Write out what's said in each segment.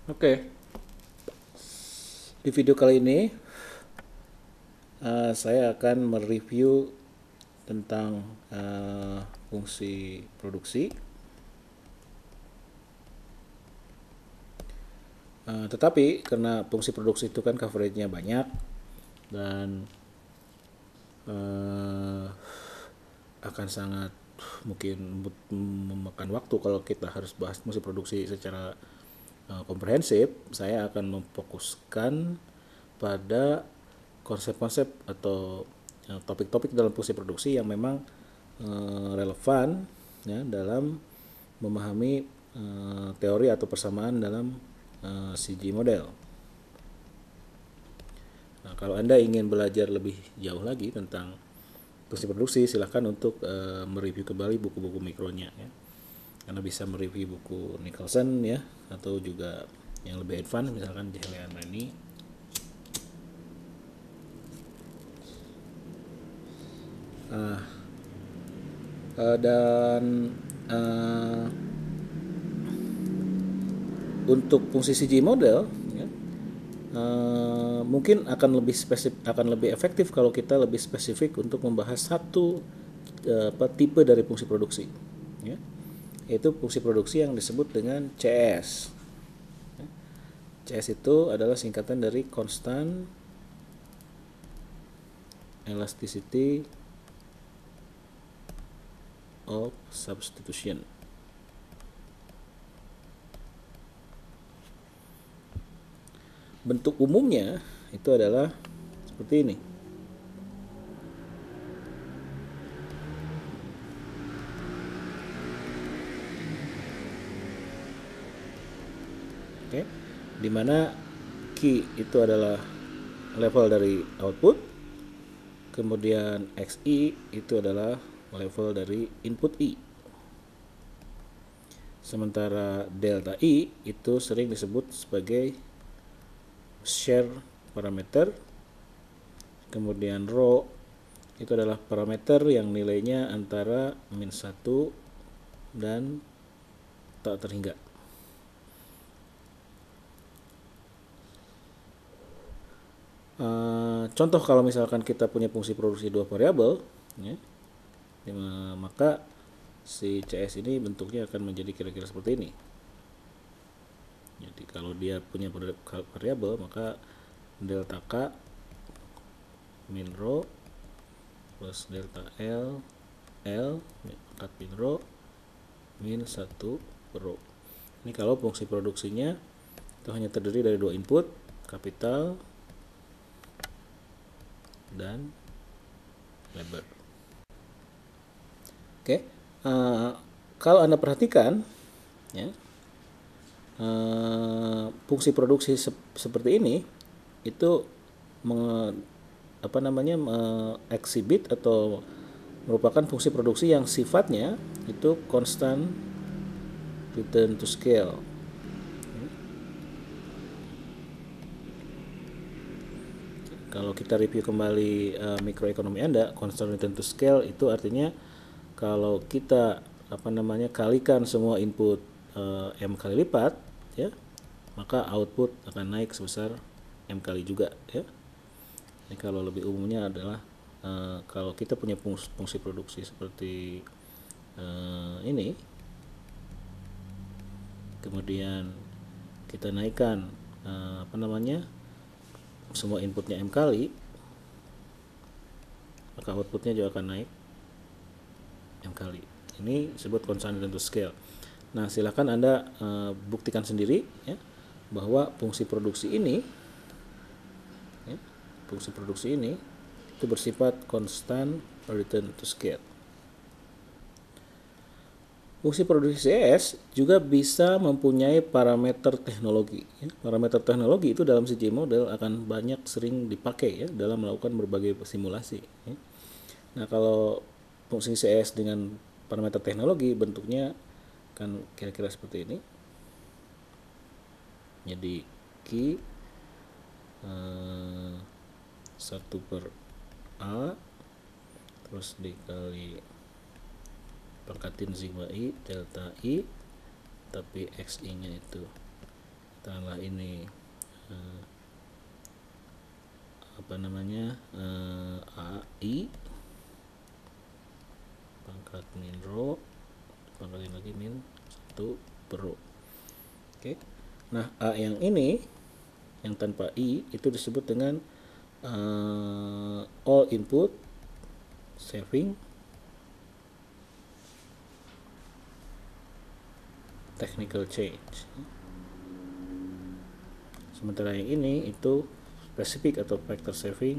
Oke, di video kali ini saya akan mereview tentang fungsi produksi. Tetapi karena fungsi produksi itu kan coveragenya banyak dan eh, akan sangat mungkin memakan waktu kalau kita harus bahas fungsi produksi secara komprehensif, saya akan memfokuskan pada konsep-konsep atau topik-topik dalam fungsi produksi yang memang relevan ya dalam memahami teori atau persamaan dalam CG model. Nah, kalau Anda ingin belajar lebih jauh lagi tentang fungsi produksi, silahkan untuk mereview kembali buku-buku mikronya ya. Anda bisa mereview buku Nicholson ya, atau juga yang lebih advance misalkan Jehlean Reni. Dan uh, untuk fungsi CG model ya, mungkin akan lebih efektif kalau kita lebih spesifik untuk membahas satu tipe dari fungsi produksi ya, yaitu fungsi produksi yang disebut dengan CS. CS itu adalah singkatan dari Constant Elasticity of Substitution. Bentuk umumnya itu adalah seperti ini. Oke, di mana Q itu adalah level dari output, kemudian XI itu adalah level dari input I. Sementara delta I itu sering disebut sebagai share parameter, kemudian rho itu adalah parameter yang nilainya antara min 1 dan tak terhingga. Contoh kalau misalkan kita punya fungsi produksi dua variabel ya, maka si CS ini bentuknya akan menjadi kira-kira seperti ini. Jadi kalau dia punya variabel, maka delta K min rho plus delta L pangkat min rho min 1 per rho. Ini kalau fungsi produksinya itu hanya terdiri dari dua input, kapital dan labor. Oke, kalau Anda perhatikan ya, fungsi produksi seperti ini itu exhibit atau merupakan fungsi produksi yang sifatnya itu constant return to scale. Kalau kita review kembali mikroekonomi Anda, constant return to scale itu artinya kalau kita kalikan semua input M kali lipat ya, maka output akan naik sebesar M kali juga ya. Ini kalau lebih umumnya adalah kalau kita punya fungsi produksi seperti ini, kemudian kita naikkan semua inputnya M kali, maka outputnya juga akan naik M kali. Ini disebut constant return to scale. Nah, silakan Anda buktikan sendiri ya, bahwa fungsi produksi ini itu bersifat constant return to scale. Fungsi produksi CS juga bisa mempunyai parameter teknologi. Parameter teknologi itu dalam CG model akan banyak sering dipakai ya dalam melakukan berbagai simulasi. Nah, kalau fungsi CS dengan parameter teknologi bentuknya kan kira-kira seperti ini. Jadi Q 1 per A terus dikali pangkatin sigma I delta I, tapi XI nya itu katakanlah ini apa namanya AI pangkat min rho pangkatin lagi min 1 per rho. Oke. Nah, A yang ini yang tanpa I itu disebut dengan all input saving technical change. Sementara yang ini itu specific atau factor saving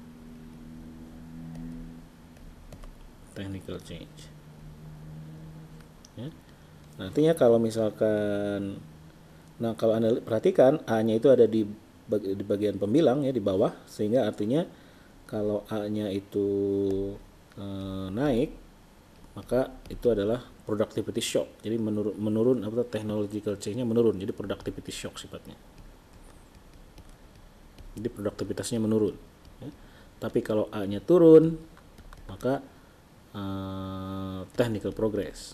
technical change. Ya. Nantinya kalau misalkan, nah kalau Anda perhatikan A-nya itu ada di bagian pembilang ya di bawah, sehingga artinya kalau A-nya itu naik, maka itu adalah productivity shock. Jadi menurun apa technological change-nya menurun, jadi productivity shock sifatnya. Jadi produktivitasnya menurun. Ya. Tapi kalau A-nya turun, maka technical progress.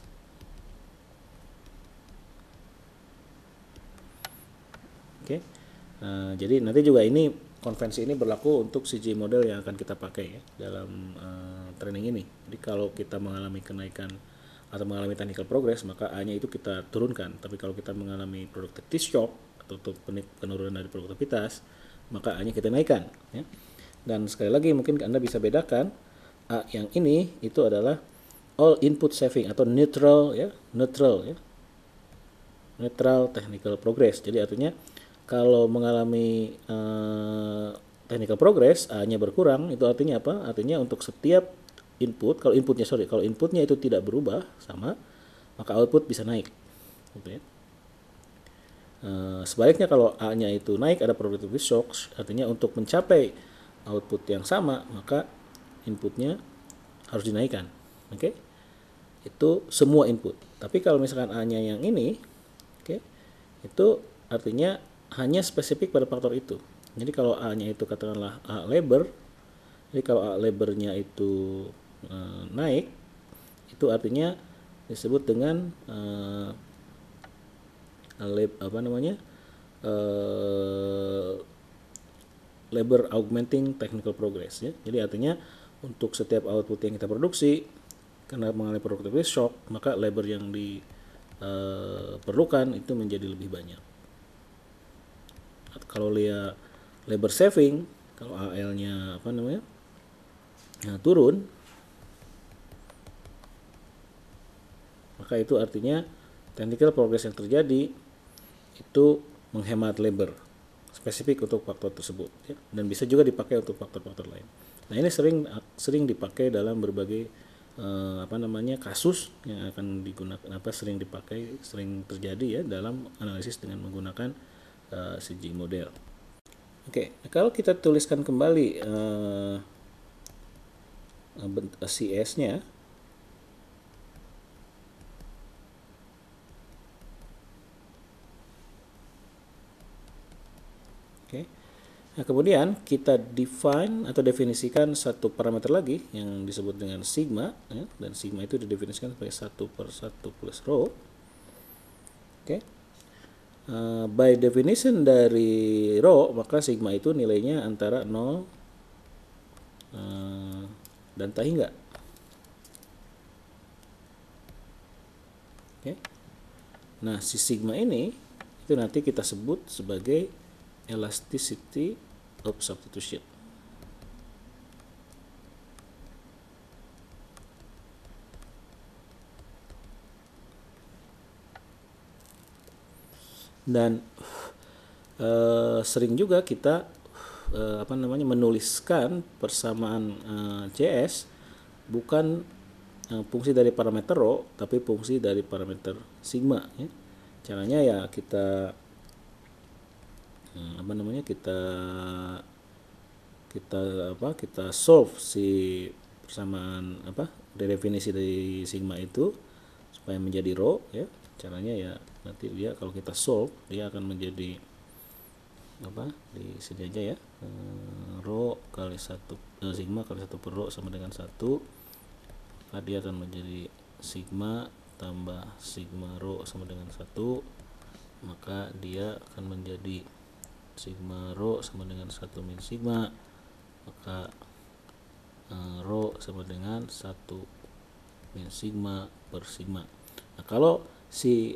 Oke. Jadi nanti juga ini konvensi ini berlaku untuk CG model yang akan kita pakai ya dalam training ini. Jadi kalau kita mengalami kenaikan atau mengalami technical progress, maka A-nya itu kita turunkan. Tapi kalau kita mengalami productivity shock atau penurunan dari produktivitas, maka A-nya kita naikkan. Ya. Dan sekali lagi mungkin Anda bisa bedakan A yang ini itu adalah all input saving atau neutral ya, neutral technical progress. Jadi artinya kalau mengalami technical progress A-nya berkurang, itu artinya apa? Artinya untuk setiap input, kalau inputnya itu tidak berubah sama, maka output bisa naik. Gitu ya. Sebaliknya kalau A-nya itu naik, ada productivity shock, artinya untuk mencapai output yang sama, maka inputnya harus dinaikkan. Oke? Itu semua input. Tapi kalau misalkan A-nya yang ini, oke, itu artinya hanya spesifik pada faktor itu. Jadi kalau A-nya itu katakanlah A labor, jadi kalau A labornya itu naik, itu artinya disebut dengan labor augmenting technical progress ya. Jadi artinya untuk setiap output yang kita produksi karena mengalami productivity shock, maka labor yang diperlukan itu menjadi lebih banyak. Kalau dia labor saving, kalau AL-nya turun, maka itu artinya technical progress yang terjadi itu menghemat labor spesifik untuk faktor tersebut ya. Dan bisa juga dipakai untuk faktor-faktor lain. Nah, ini sering dipakai dalam berbagai kasus yang akan digunakan, sering terjadi ya dalam analisis dengan menggunakan CG model. Oke, kalau kita tuliskan kembali CS-nya, oke. Nah, kemudian kita define atau definisikan satu parameter lagi yang disebut dengan sigma ya, dan sigma itu didefinisikan sebagai 1/1 plus rho. Oke. By definition dari rho, maka sigma itu nilainya antara 0 dan tak hingga. Oke. Nah, si sigma ini itu nanti kita sebut sebagai elasticity of substitution. Dan sering juga kita menuliskan persamaan CS bukan fungsi dari parameter rho, tapi fungsi dari parameter sigma ya. Caranya ya kita kita solve si persamaan definisi dari sigma itu supaya menjadi rho ya. Caranya ya nanti dia kalau kita solve dia akan menjadi di sini aja ya, rho kali 1 sigma kali 1 per rho sama dengan 1, maka dia akan menjadi sigma tambah sigma rho sama dengan 1, maka dia akan menjadi sigma rho sama dengan 1 min sigma, maka rho sama dengan 1 min sigma per sigma. Nah, kalau si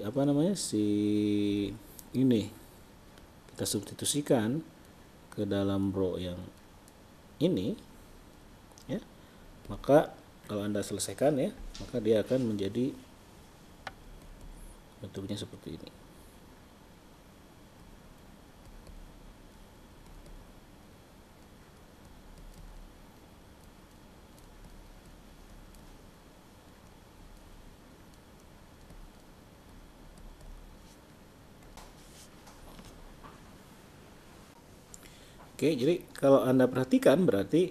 ini kita substitusikan ke dalam rho yang ini ya, maka kalau Anda selesaikan ya, maka dia akan menjadi bentuknya seperti ini. Oke, jadi kalau Anda perhatikan berarti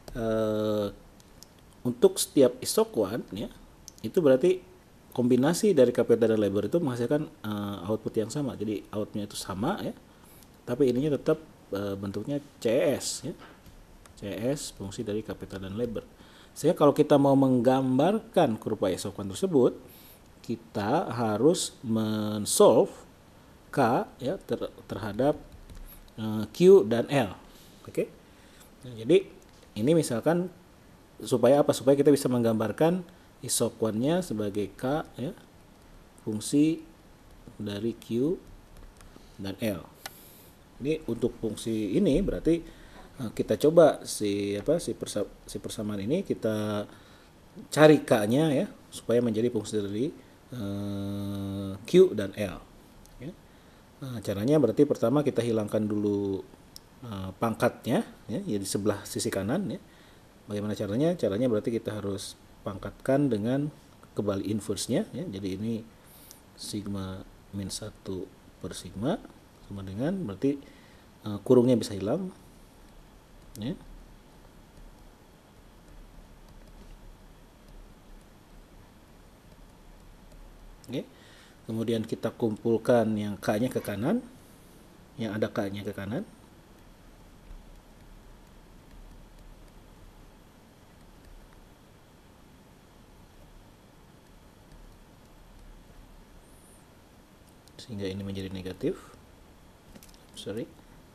untuk setiap isoquant ya, itu berarti kombinasi dari capital dan labor itu menghasilkan output yang sama. Jadi outputnya itu sama ya, tapi ininya tetap bentuknya CS ya. CS fungsi dari capital dan labor. Sehingga kalau kita mau menggambarkan kurva isoquant tersebut, kita harus men-solve K ya terhadap Q dan L. Oke. Nah, jadi ini misalkan supaya apa? Supaya kita bisa menggambarkan isoquantnya sebagai K ya, fungsi dari Q dan L. Ini untuk fungsi ini berarti kita coba si persamaan ini kita cari K-nya ya supaya menjadi fungsi dari Q dan L. Ya. Nah, caranya berarti pertama kita hilangkan dulu pangkatnya ya, di sebelah sisi kanan ya. Bagaimana caranya? Caranya berarti kita harus pangkatkan dengan kebalik inverse-nya ya. Jadi ini sigma min 1 per sigma sama dengan berarti kurungnya bisa hilang ya. Oke. Kemudian kita kumpulkan yang K-nya ke kanan, yang ada K-nya ke kanan. Sehingga ini menjadi negatif. Sorry.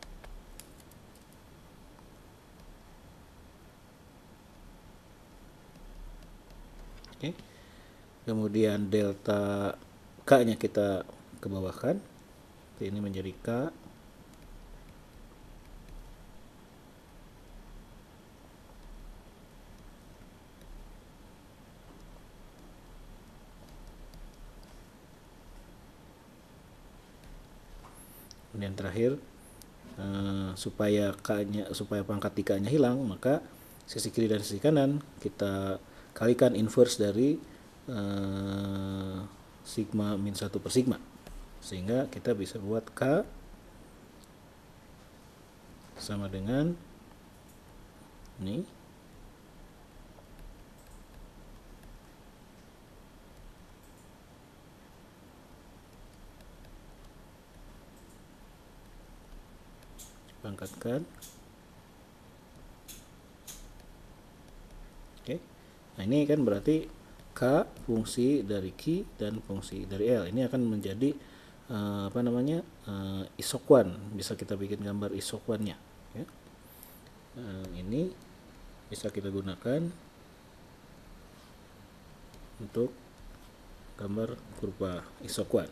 Oke. Kemudian delta K-nya kita ke bawahkan. Ini menjadi K. Kemudian terakhir supaya pangkat di K-nya hilang, maka sisi kiri dan sisi kanan kita kalikan inverse dari sigma min 1 per sigma, sehingga kita bisa buat K sama dengan ini pangkatkan. Oke. Nah, ini kan berarti K fungsi dari Q dan fungsi dari L. Ini akan menjadi isoquant. Bisa kita bikin gambar isoquantnya ya. Ini bisa kita gunakan untuk gambar kurva isoquant.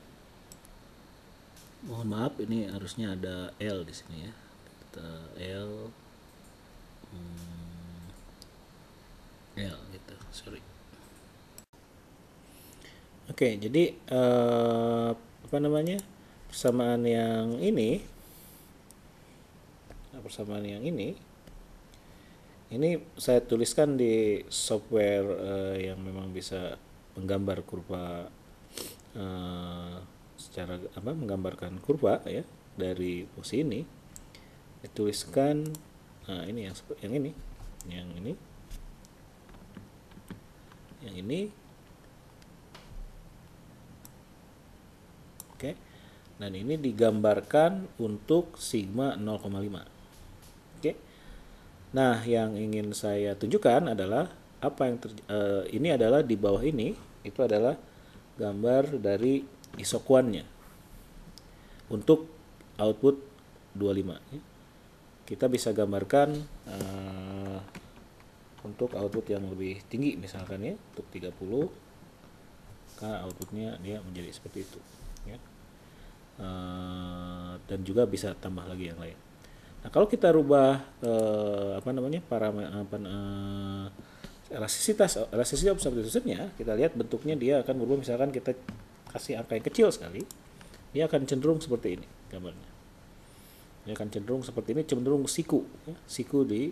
Mohon maaf, ini harusnya ada L di sini ya. L gitu, sorry. Oke, jadi persamaan yang ini saya tuliskan di software yang memang bisa menggambar kurva secara menggambarkan kurva ya dari fungsi ini. Dituliskan ini yang ini. Oke. Dan ini digambarkan untuk sigma 0,5. Oke. Nah, yang ingin saya tunjukkan adalah apa yang ini adalah di bawah ini itu adalah gambar dari isoquantnya. untuk output 25 ya. Kita bisa gambarkan untuk output yang lebih tinggi misalkan ya, untuk 30 maka outputnya dia menjadi seperti itu ya. Dan juga bisa tambah lagi yang lain. Nah, kalau kita rubah elastisitas of substitution-nya, kita lihat bentuknya dia akan berubah. Misalkan kita kasih angka yang kecil sekali, dia akan cenderung seperti ini gambarnya. Dia akan cenderung seperti ini, cenderung siku ya. Siku di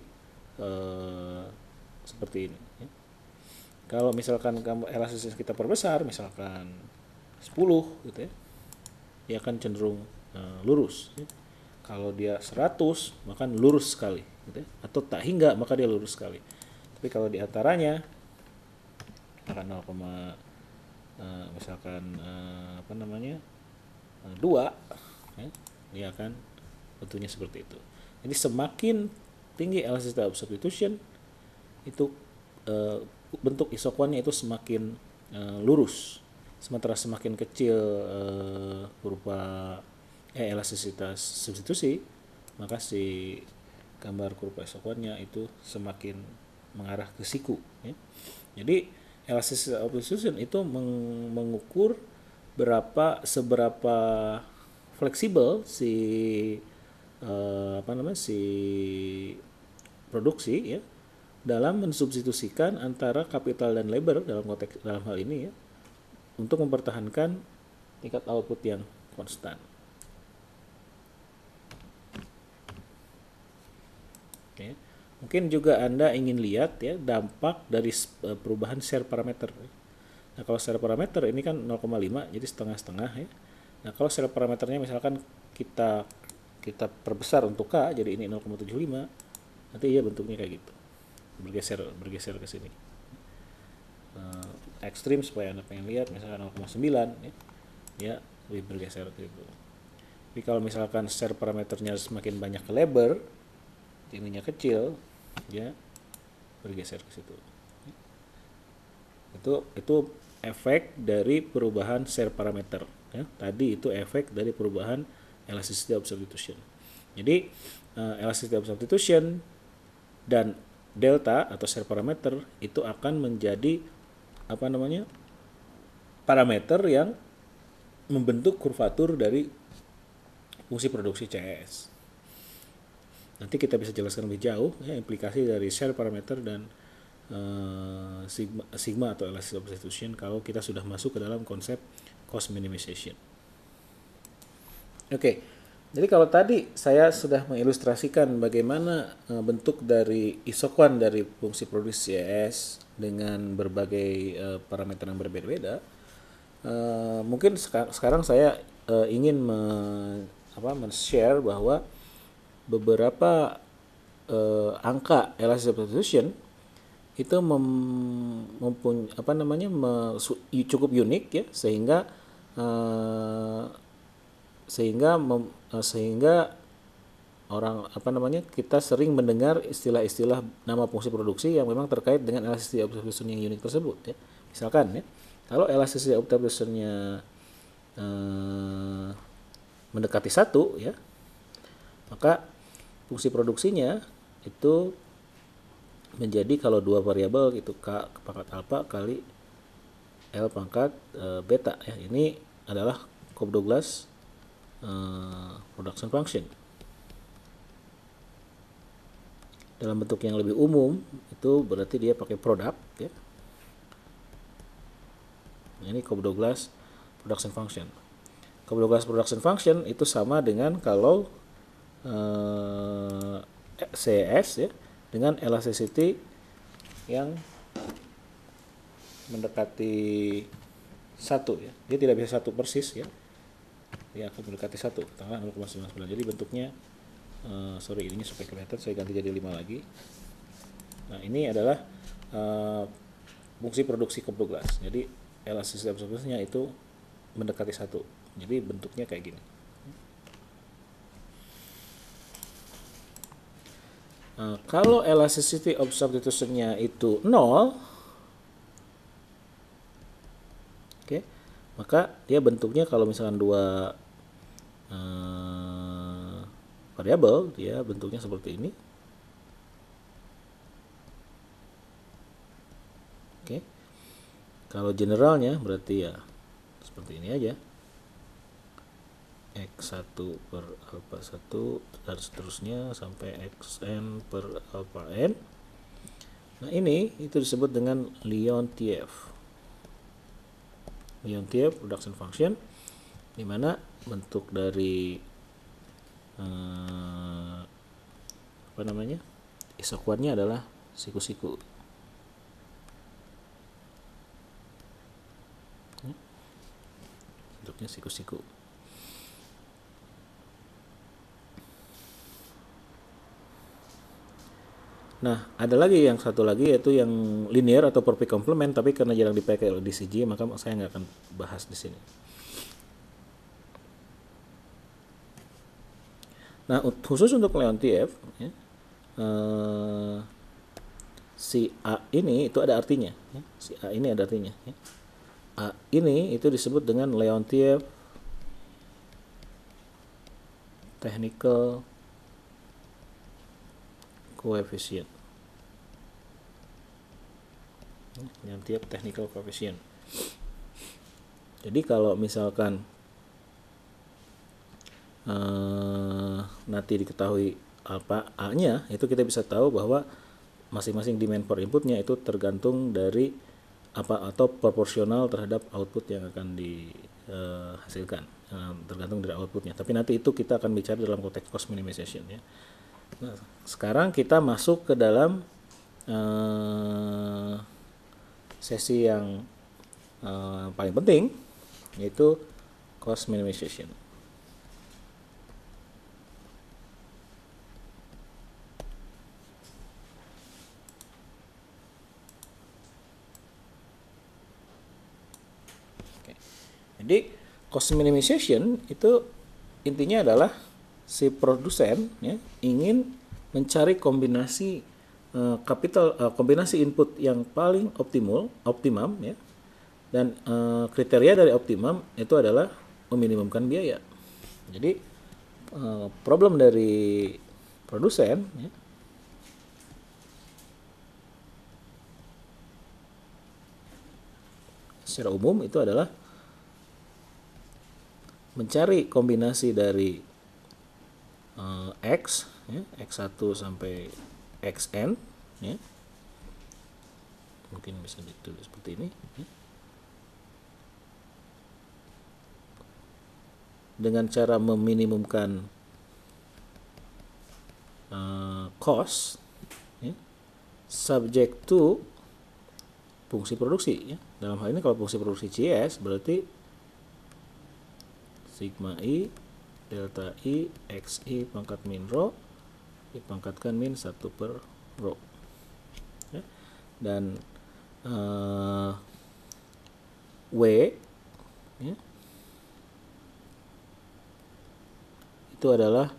seperti ini ya. Kalau misalkan elastisitas kita perbesar, misalkan 10 gitu ya, dia akan cenderung lurus ya. Kalau dia 100 maka lurus sekali gitu ya. Atau tak hingga maka dia lurus sekali. Tapi kalau di antaranya akan 0, misalkan 2 ya, dia akan bentuknya seperti itu. Jadi semakin tinggi elasticitas of substitution itu bentuk isokuannya itu semakin lurus. Sementara semakin kecil berupa elastisitas substitusi, maka si gambar kurva isokuannya itu semakin mengarah ke siku ya. Jadi elastisitas of substitution itu mengukur seberapa fleksibel si si produksi ya dalam mensubstitusikan antara kapital dan labor dalam hal ini ya, untuk mempertahankan tingkat output yang konstan. Oke. Mungkin juga Anda ingin lihat ya dampak dari perubahan share parameter. Nah, kalau share parameter ini kan 0,5 jadi setengah-setengah ya. Nah, kalau share parameternya misalkan kita perbesar untuk K jadi ini 0,75, nanti ya bentuknya kayak gitu. Bergeser ke sini. Ekstrim supaya Anda pengen lihat misalkan 0,9 ya lebih bergeser ke itu. Tapi kalau misalkan share parameternya semakin banyak ke labor, ininya kecil, ya bergeser ke situ. Itu efek dari perubahan share parameter ya. Tadi itu efek dari perubahan elasticity of substitution. Jadi elasticity of substitution dan delta atau share parameter itu akan menjadi parameter yang membentuk kurvatur dari fungsi produksi CS. Nanti kita bisa jelaskan lebih jauh ya implikasi dari share parameter dan sigma atau elasticity of substitution kalau kita sudah masuk ke dalam konsep cost minimization. Oke. Jadi kalau tadi saya sudah mengilustrasikan bagaimana bentuk dari isokuan dari fungsi produksi CS dengan berbagai parameter yang berbeda-beda, mungkin sekarang saya ingin men-share bahwa beberapa angka elasticity substitution itu cukup unik ya sehingga orang kita sering mendengar istilah-istilah nama fungsi produksi yang memang terkait dengan elasticity of substitution yang unik tersebut ya. Misalkan ya, kalau elasticity of substitution-nya mendekati 1 ya, maka fungsi produksinya itu menjadi kalau dua variabel itu K pangkat alfa kali L pangkat beta ya. Ini adalah Cobb-Douglas production function. Dalam bentuk yang lebih umum itu berarti dia pakai product ya. Ini Cobb-Douglas production function. Cobb-Douglas production function itu sama dengan kalau CS ya dengan elasticity yang mendekati 1 ya. Dia tidak bisa 1 persis ya. Dia akan mendekati 1, katakanlah 0,99. Jadi bentuknya ininya supaya kelihatan saya ganti jadi 5 lagi. Nah, ini adalah fungsi produksi Cobb-Douglas. Jadi elasticity of substitution-nya itu mendekati 1. Jadi bentuknya kayak gini. Kalau elasticity of substitution-nya itu 0, maka dia bentuknya kalau misalkan dua variabel, dia bentuknya seperti ini. Oke. Kalau generalnya berarti ya seperti ini aja. X1 per alpha 1 dan seterusnya sampai Xn per alpha n. Nah, ini itu disebut dengan Leontief. Leontief reduction function, di mana bentuk dari isoquantnya adalah siku-siku. Bentuknya siku-siku. Nah, ada lagi yang satu lagi, yaitu yang linear atau perfect complement, tapi karena jarang dipakai oleh DCG, maka saya nggak akan bahas di sini. Nah, khusus untuk Leontief, ya, si A ini itu ada artinya. Ya. Si A ini ada artinya. Ya. A ini itu disebut dengan Leontief technical coefficient. Leontief technical coefficient. Jadi kalau misalkan nanti diketahui apa A-nya, itu kita bisa tahu bahwa masing-masing demand per inputnya itu tergantung dari apa atau proporsional terhadap output yang akan dihasilkan, tergantung dari outputnya. Tapi nanti itu kita akan bicara dalam konteks cost minimization ya. Nah, sekarang kita masuk ke dalam sesi yang paling penting, yaitu cost minimization. Jadi cost minimization itu intinya adalah si produsen ya, ingin mencari kombinasi kombinasi input yang paling optimum ya, dan kriteria dari optimum itu adalah meminimumkan biaya. Jadi problem dari produsen ya, secara umum itu adalah mencari kombinasi dari X ya, X1 sampai Xn ya. Mungkin bisa ditulis seperti ini ya. Dengan cara meminimumkan cost ya, subject to fungsi produksi ya. Dalam hal ini kalau fungsi produksi CS berarti sigma I delta I XI pangkat min rho dipangkatkan min 1 per rho ya. Dan W ya, itu adalah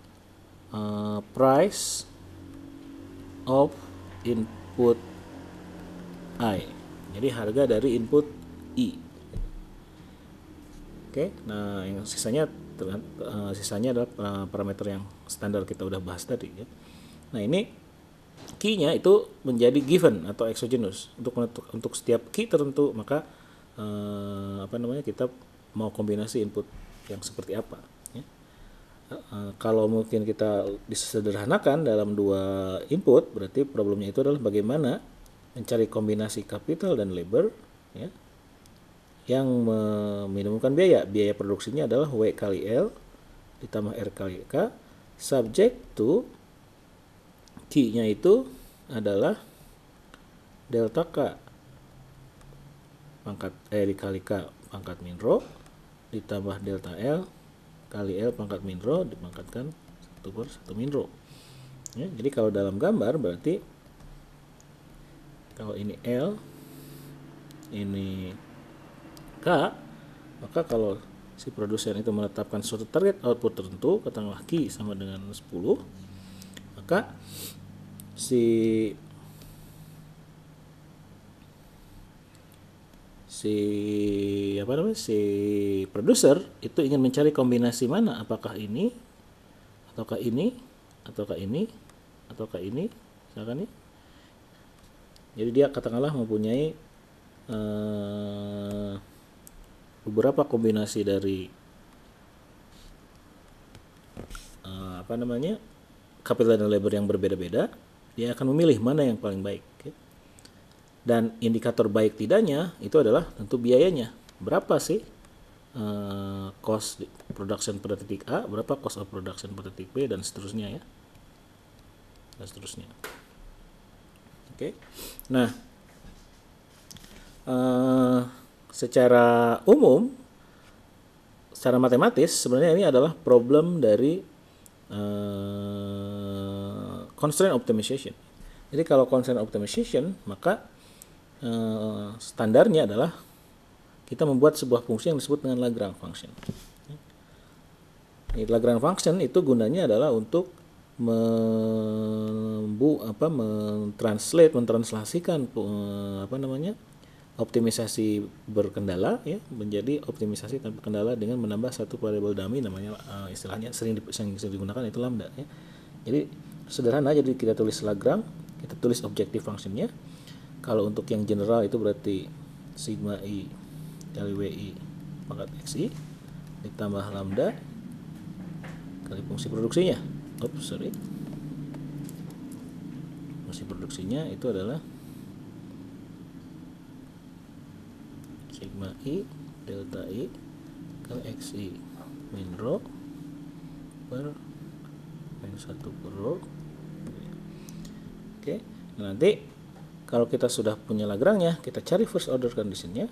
price of input I, jadi harga dari input I. Oke, nah yang sisanya adalah parameter yang standar kita udah bahas tadi ya. Nah, ini key-nya itu menjadi given atau exogenous untuk setiap key tertentu, maka kita mau kombinasi input yang seperti apa ya. Kalau mungkin kita disederhanakan dalam dua input, berarti problemnya itu adalah bagaimana mencari kombinasi capital dan labor ya, yang meminimumkan biaya. Biaya produksinya adalah W kali L ditambah R kali K, subject to Q-nya itu adalah delta K pangkat dikali K pangkat min rho ditambah delta L kali L pangkat min rho dipangkatkan 1 per 1 min rho ya. Jadi kalau dalam gambar berarti kalau ini L ini K, maka kalau si produsen itu menetapkan suatu target output tertentu, katakanlah Q sama dengan 10, maka si si produser itu ingin mencari kombinasi mana, apakah ini ataukah ini ataukah ini ataukah ini, misalkan ya. Jadi dia katakanlah mempunyai beberapa kombinasi dari capital dan labor yang berbeda-beda, dia akan memilih mana yang paling baik. Dan indikator baik tidaknya itu adalah tentu biayanya. Berapa sih cost production pada titik A, berapa cost of production pada titik B, dan seterusnya ya. Dan seterusnya. Oke. Nah, secara umum, secara matematis sebenarnya ini adalah problem dari constraint optimization. Jadi kalau constraint optimization, maka standarnya adalah kita membuat sebuah fungsi yang disebut dengan Lagrange function. Lagrange function itu gunanya adalah untuk mentranslasikan optimisasi berkendala ya menjadi optimisasi tanpa kendala dengan menambah satu variabel dummy, namanya istilahnya sering digunakan itu lambda ya. Jadi sederhana, jadi kita tulis Lagrange, kita tulis objective functionnya. Kalau untuk yang general itu berarti sigma i kali wi pangkat xi ditambah lambda kali fungsi produksinya. Fungsi produksinya itu adalah sigma i delta i kali xi min rho per min 1 per rho. Oke, nah nanti kalau kita sudah punya Lagrange-nya, kita cari first order condition-nya.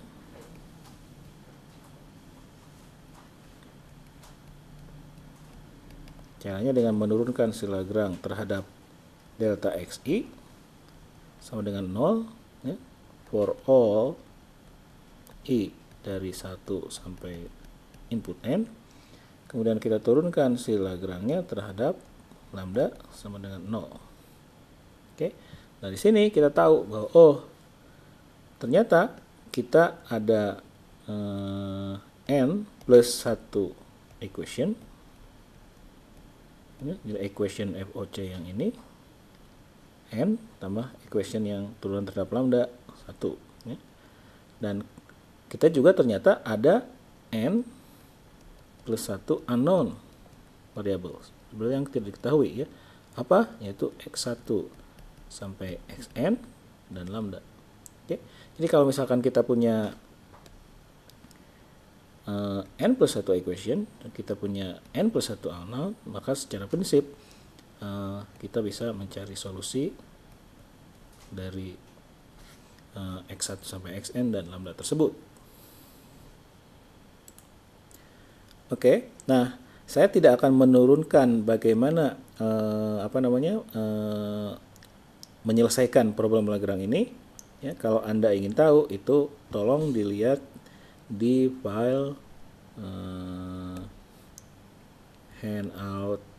Caranya dengan menurunkan si Lagrange terhadap delta xi sama dengan 0 ya, for all i dari 1 sampai input n. Kemudian kita turunkan si Lagrange-nya terhadap lambda sama dengan 0. Oke. Dari sini kita tahu bahwa ternyata kita ada n plus 1 equation. Jadi equation FOC yang ini n tambah equation yang turunan terhadap lambda 1 ya. Dan kita juga ternyata ada n plus 1 unknown variables yang tidak diketahui ya. Apa? Yaitu x1 sampai xn dan lambda. Oke. Jadi kalau misalkan kita punya n plus 1 equation dan kita punya n plus 1 unknown, maka secara prinsip kita bisa mencari solusi dari x1 sampai xn dan lambda tersebut. Oke. Nah, saya tidak akan menurunkan bagaimana menyelesaikan problem Lagrange ini ya. Kalau Anda ingin tahu itu tolong dilihat di file handout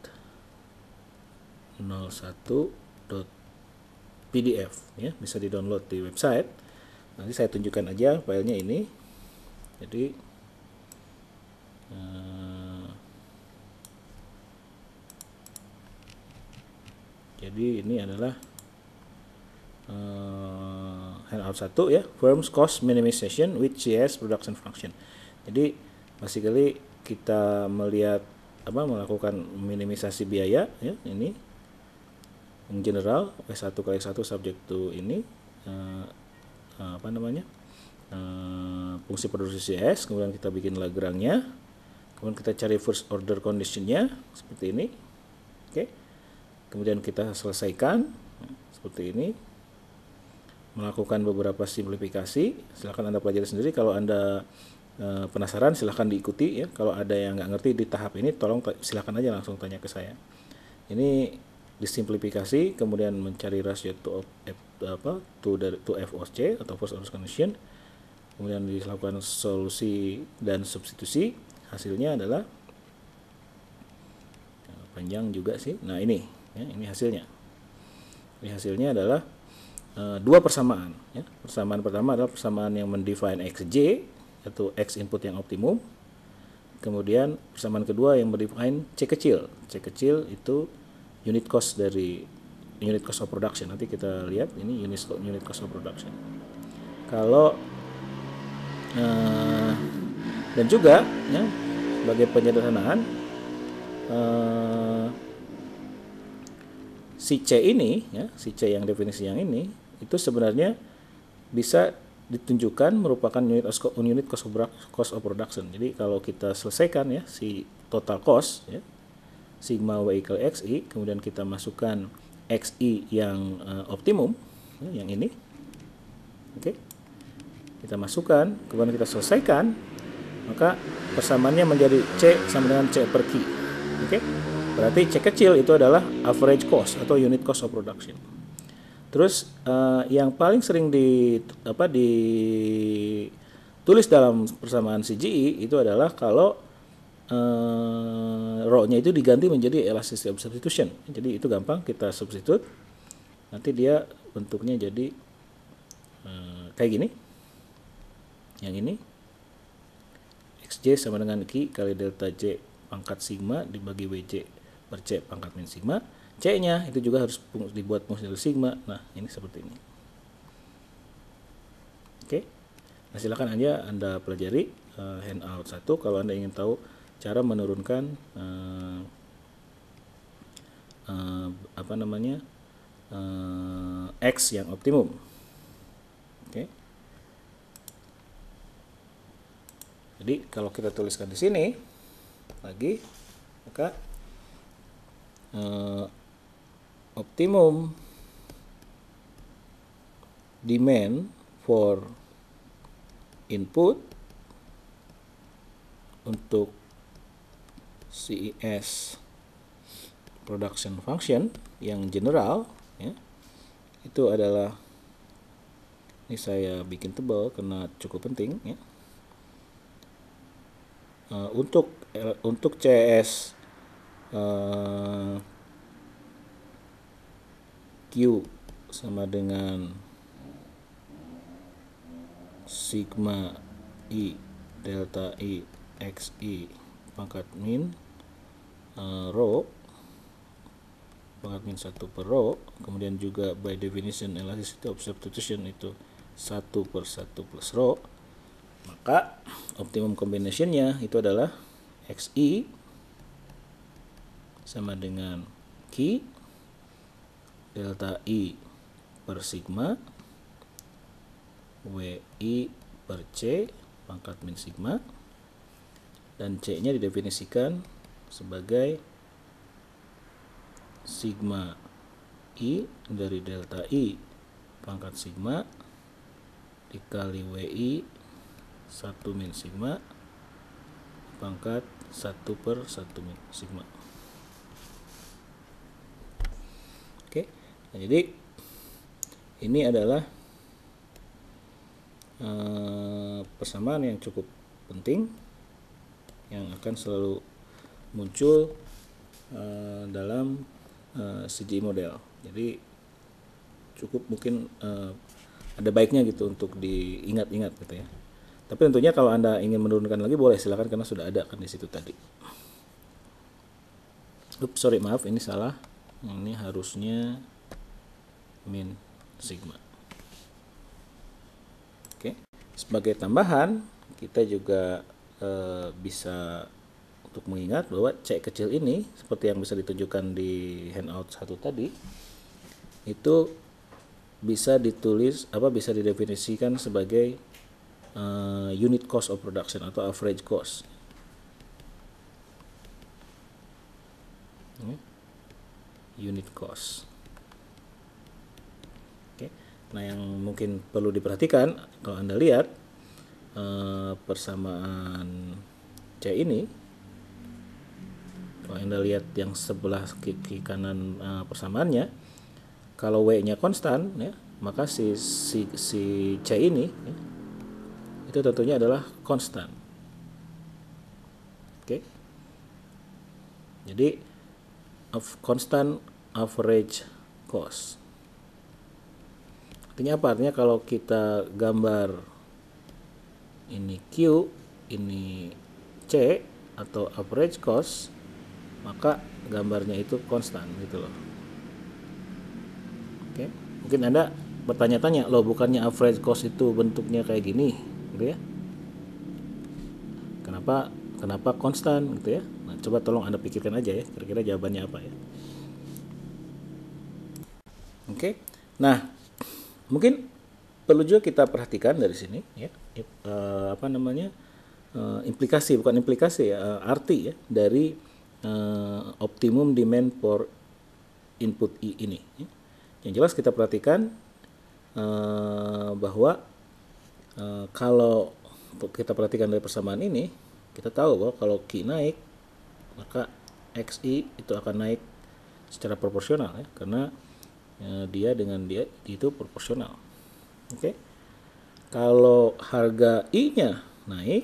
01.pdf ya, bisa di-download di website. Nanti saya tunjukkan aja filenya ini. Jadi ini adalah handout 1 ya, firms cost minimization with CS production function. Jadi basically kita melakukan minimisasi biaya ya, ini in general W1 kali 1 subject to ini fungsi produksi CS, kemudian kita bikin Lagrange-nya, kemudian kita cari first order condition-nya seperti ini. Oke. Kemudian kita selesaikan seperti ini, melakukan beberapa simplifikasi. Silahkan Anda pelajari sendiri. Kalau Anda penasaran silahkan diikuti ya. Kalau ada yang nggak ngerti di tahap ini, tolong silahkan aja langsung tanya ke saya. Ini disimplifikasi, kemudian mencari rasio to FOC atau first order condition, kemudian dilakukan solusi dan substitusi. Hasilnya adalah panjang juga sih. Nah ini ya, ini hasilnya. Ini hasilnya adalah dua persamaan. Ya. Persamaan pertama adalah persamaan yang mendefine xj, atau x input yang optimum. Kemudian persamaan kedua yang mendefine c kecil. C kecil itu unit cost of production. Nanti kita lihat ini unit cost of production. Kalau dan juga ya, sebagai penyederhanaan, si C ini ya, si C yang definisi yang ini itu sebenarnya bisa ditunjukkan merupakan unit cost of production. Jadi kalau kita selesaikan ya si total cost ya, sigma W equal XI, kemudian kita masukkan XI yang optimum ya, yang ini. Oke. Kita masukkan, kemudian kita selesaikan, maka persamaannya menjadi C sama dengan C per Q. Oke. Berarti C kecil itu adalah average cost atau unit cost of production. Terus yang paling sering ditulis dalam persamaan CGI itu adalah kalau rho-nya itu diganti menjadi elasticity of substitution. Jadi itu gampang, kita substitute, nanti dia bentuknya jadi kayak gini. Yang ini xj sama dengan Q kali delta J pangkat sigma dibagi WJ per C pangkat min sigma. C-nya itu juga harus dibuat fungsi dari sigma. Nah, ini seperti ini. Oke. Nah, silakan aja Anda pelajari handout 1 kalau Anda ingin tahu cara menurunkan X yang optimum. Oke. Jadi kalau kita tuliskan di sini lagi, maka optimum demand for input untuk CES production function yang general ya, itu adalah, ini saya bikin tebal karena cukup penting ya. Untuk CS Q sama dengan sigma I delta I XI pangkat min rho pangkat min 1 per rho, kemudian juga by definition elasticity of substitution itu 1 per 1 plus rho, maka optimum combinationnya itu adalah XI sama dengan Q delta I per sigma WI per C pangkat min sigma, dan C nya didefinisikan sebagai sigma I dari delta I pangkat sigma dikali WI 1 min sigma pangkat 1 per 1 min sigma. Oke, nah, jadi ini adalah persamaan yang cukup penting yang akan selalu muncul dalam CGI model. Jadi cukup mungkin ada baiknya gitu untuk diingat-ingat gitu ya. Tapi tentunya kalau Anda ingin menurunkan lagi boleh, silakan karena sudah ada kan di situ tadi. Sorry, maaf ini salah. Ini harusnya min sigma. Oke. Sebagai tambahan, kita juga bisa untuk mengingat bahwa C kecil ini seperti yang bisa ditunjukkan di handout 1 tadi, itu bisa ditulis bisa didefinisikan sebagai unit cost of production atau average cost. Unit cost. Oke. Nah, yang mungkin perlu diperhatikan kalau Anda lihat persamaan C ini, kalau Anda lihat yang sebelah kiri kanan persamaannya, kalau W-nya konstan ya, maka si C ini ya, itu tentunya adalah konstan. Oke. Jadi constant average cost. Artinya apa? Artinya kalau kita gambar ini Q, ini C atau average cost, maka gambarnya itu konstan gitu loh. Oke. Mungkin Anda bertanya-tanya, loh bukannya average cost itu bentuknya kayak gini, gitu ya? Kenapa konstan gitu ya? Nah, coba tolong Anda pikirkan aja ya, kira-kira jawabannya apa ya. Oke. Nah, mungkin perlu juga kita perhatikan dari sini ya, apa namanya? Implikasi, bukan implikasi ya, arti ya dari optimum demand for input I ini ya. Yang jelas kita perhatikan bahwa kalau kita perhatikan dari persamaan ini, kita tahu bahwa kalau Q naik, maka XI itu akan naik secara proporsional ya, karena dia dengan dia itu proporsional. Oke. Kalau harga I-nya naik,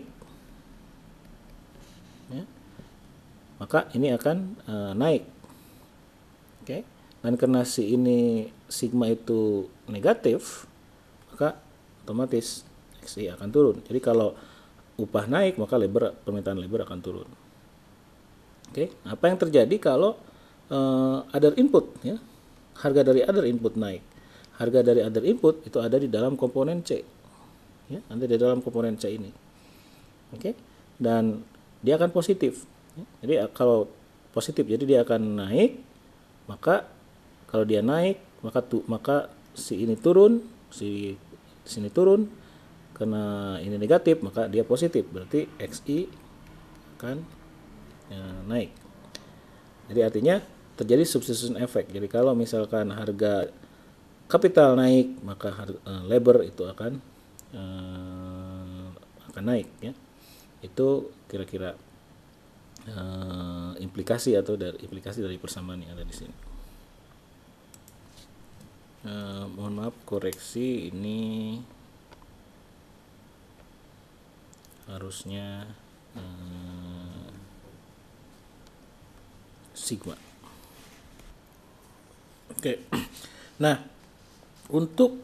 ya, maka ini akan naik. Oke. Dan karena si ini sigma itu negatif, maka otomatis XI akan turun. Jadi kalau upah naik, maka permintaan labor akan turun. Oke. Apa yang terjadi kalau other input ya? Harga dari other input naik. Harga dari other input itu ada di dalam komponen C. Ya, ada di dalam komponen C ini. Oke. Dan dia akan positif. Jadi kalau positif, jadi dia akan naik, maka kalau dia naik, maka si ini turun, si sini turun. Karena ini negatif, maka dia positif. Berarti XI akan naik. Jadi artinya terjadi substitution effect. Jadi kalau misalkan harga kapital naik, maka labor itu akan naik ya. Itu kira-kira implikasi dari persamaan yang ada di sini. Mohon maaf, koreksi, ini harusnya sigma. Oke. Nah, untuk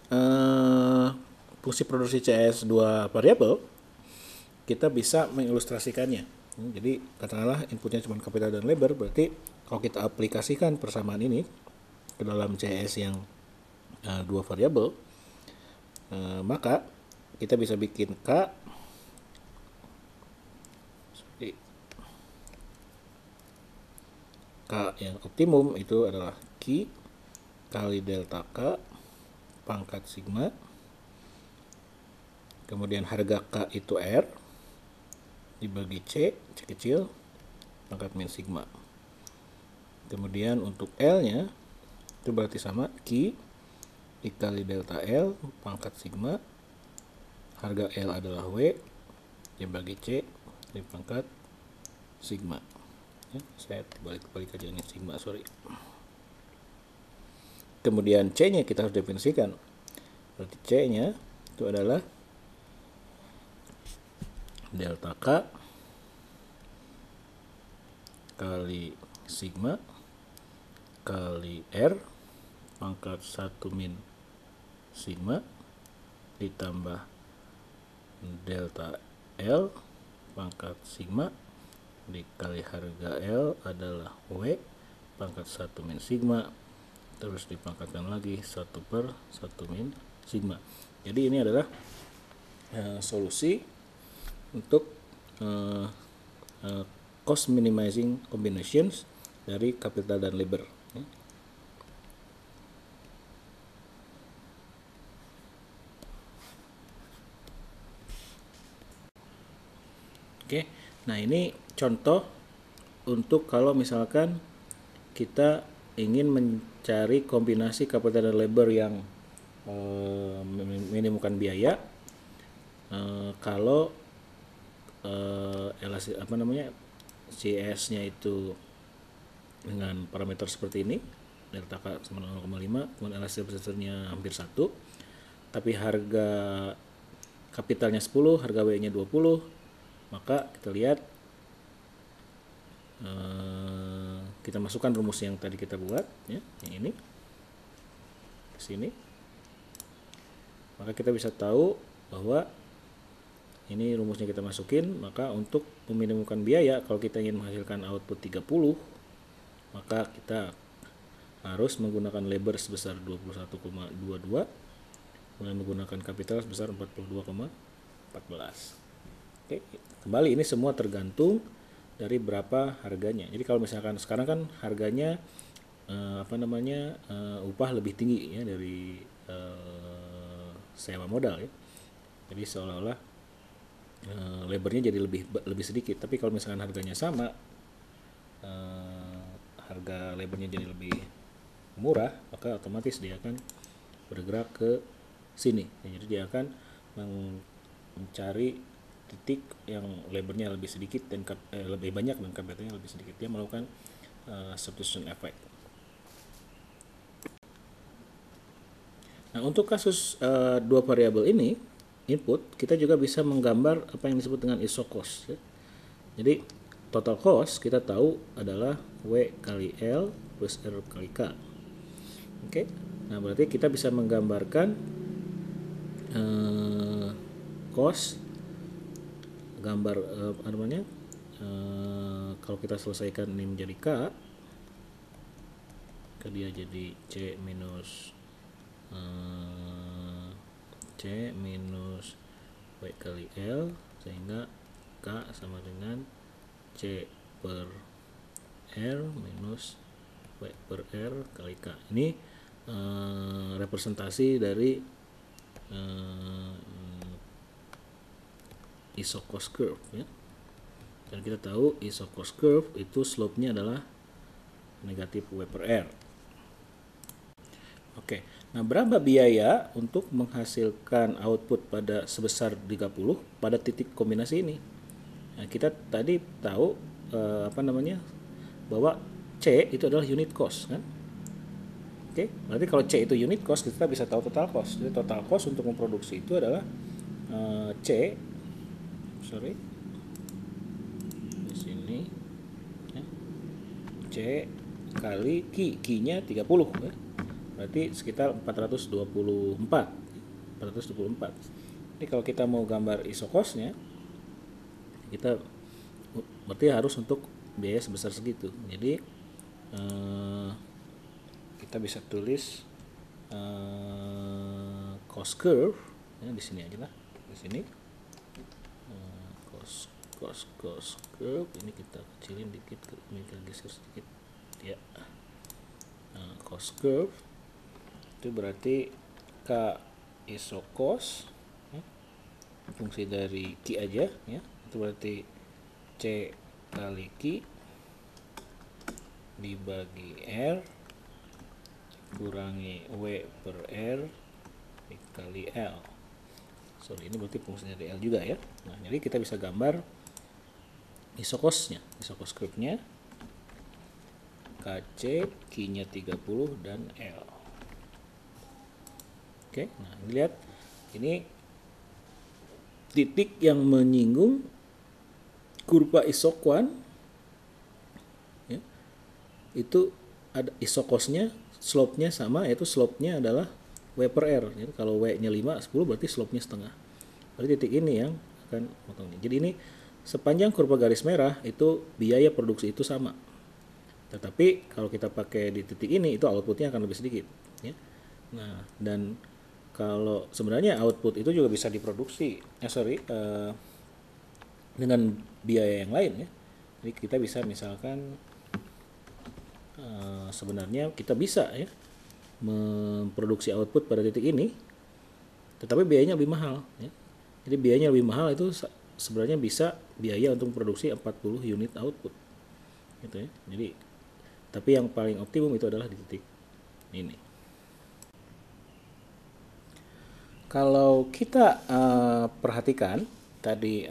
fungsi produksi CS 2 variabel, kita bisa mengilustrasikannya. Jadi katakanlah inputnya cuma kapital dan labor, berarti kalau kita aplikasikan persamaan ini ke dalam CS yang 2 variabel, maka kita bisa bikin K seperti K yang optimum itu adalah Q kali delta K pangkat sigma, kemudian harga K itu R dibagi C kecil pangkat min sigma. Kemudian untuk L nya itu berarti sama Q dikali delta L pangkat sigma, harga L adalah W dibagi C dipangkat sigma ya, saya balik aja ini sigma, sorry. Kemudian C nya kita harus definisikan, berarti C nya itu adalah delta K kali sigma kali R pangkat 1 min sigma ditambah delta L pangkat sigma dikali harga L adalah W pangkat 1 min sigma, terus dipangkatkan lagi 1 per 1 min sigma. Jadi ini adalah solusi untuk cost minimizing combinations dari capital dan labor. Oke, nah ini contoh untuk kalau misalkan kita ingin mencari kombinasi capital dan labor yang meminimumkan biaya. Kalau CS-nya itu dengan parameter seperti ini, delta K sama 0,5, kemudian elastisity-nya hampir 1, tapi harga kapitalnya 10, harga W-nya 20, maka kita lihat kita masukkan rumus yang tadi kita buat ya, yang ini ke sini. maka kita bisa tahu bahwa ini rumusnya kita masukin. Maka untuk meminimumkan biaya, kalau kita ingin menghasilkan output 30, maka kita harus menggunakan labor sebesar 21,22, kemudian menggunakan kapital sebesar 42,14. Oke, kembali ini semua tergantung dari berapa harganya. Jadi kalau misalkan sekarang kan harganya upah lebih tinggi ya dari sewa modal ya. Jadi seolah-olah labornya jadi lebih sedikit. Tapi kalau misalkan harganya sama, harga labornya jadi lebih murah, maka otomatis dia akan bergerak ke sini. Jadi dia akan mencari titik yang labornya lebih sedikit dan lebih banyak dan kapitalnya lebih sedikit. Dia melakukan substitution effect. Nah, untuk kasus dua variabel ini input, kita juga bisa menggambar apa yang disebut dengan iso cost ya. Jadi total cost kita tahu adalah W kali L plus R kali K. Oke. Nah, berarti kita bisa menggambarkan cost gambar kalau kita selesaikan ini menjadi K, dia jadi C minus W kali L, sehingga K sama dengan C per R minus W per R kali K. Ini representasi dari iso cost curve ya. Dan kita tahu iso cost curve itu slope-nya adalah negatif W per R. Oke. Nah, berapa biaya untuk menghasilkan output pada sebesar 30 pada titik kombinasi ini? Nah, kita tadi tahu bahwa C itu adalah unit cost kan? Oke, berarti kalau C itu unit cost, kita bisa tahu total cost. Jadi total cost untuk memproduksi itu adalah di sini ya, C kali Q-nya 30 ya. Berarti sekitar 424. Jadi kalau kita mau gambar iso cost-nya, kita berarti harus untuk biaya sebesar segitu. Jadi kita bisa tulis cost curve ya, di sini aja lah, di sini cost curve ini kita kecilin dikit, ini kita geser sedikit ya. Cost curve itu berarti K iso cost ya, fungsi dari Q aja ya, itu berarti C kali Q dibagi R kurangi W per R dikali L. Ini berarti fungsi dari L juga ya. Nah, jadi kita bisa gambar iso cost-nya, iso cost curve-nya KC, Q-nya 30 dan L. Oke, nah lihat ini titik yang menyinggung kurva isoquant ya, itu ada iso cost-nya, slope-nya sama, yaitu slope-nya adalah W per R. Jadi kalau W-nya 5, 10 berarti slope-nya setengah. Berarti titik ini yang akan potong ini. Jadi ini sepanjang kurva garis merah itu biaya produksi itu sama. Tetapi kalau kita pakai di titik ini itu outputnya akan lebih sedikit ya. Nah, dan kalau sebenarnya output itu juga bisa diproduksi dengan biaya yang lain ya. Jadi kita bisa misalkan sebenarnya kita bisa ya memproduksi output pada titik ini, tetapi biayanya lebih mahal ya. Jadi biayanya lebih mahal itu sebenarnya bisa biaya untuk memproduksi 40 unit output gitu ya. Jadi tapi yang paling optimum itu adalah di titik ini. Kalau kita perhatikan tadi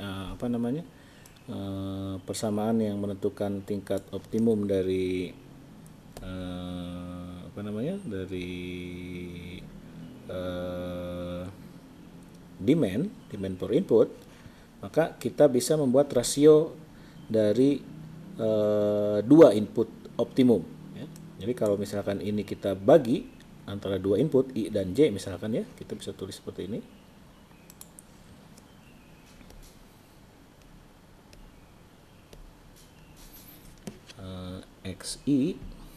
persamaan yang menentukan tingkat optimum dari demand per input, maka kita bisa membuat rasio dari dua input optimum ya. Jadi kalau misalkan ini kita bagi antara dua input I dan J misalkan ya, kita bisa tulis seperti ini. XI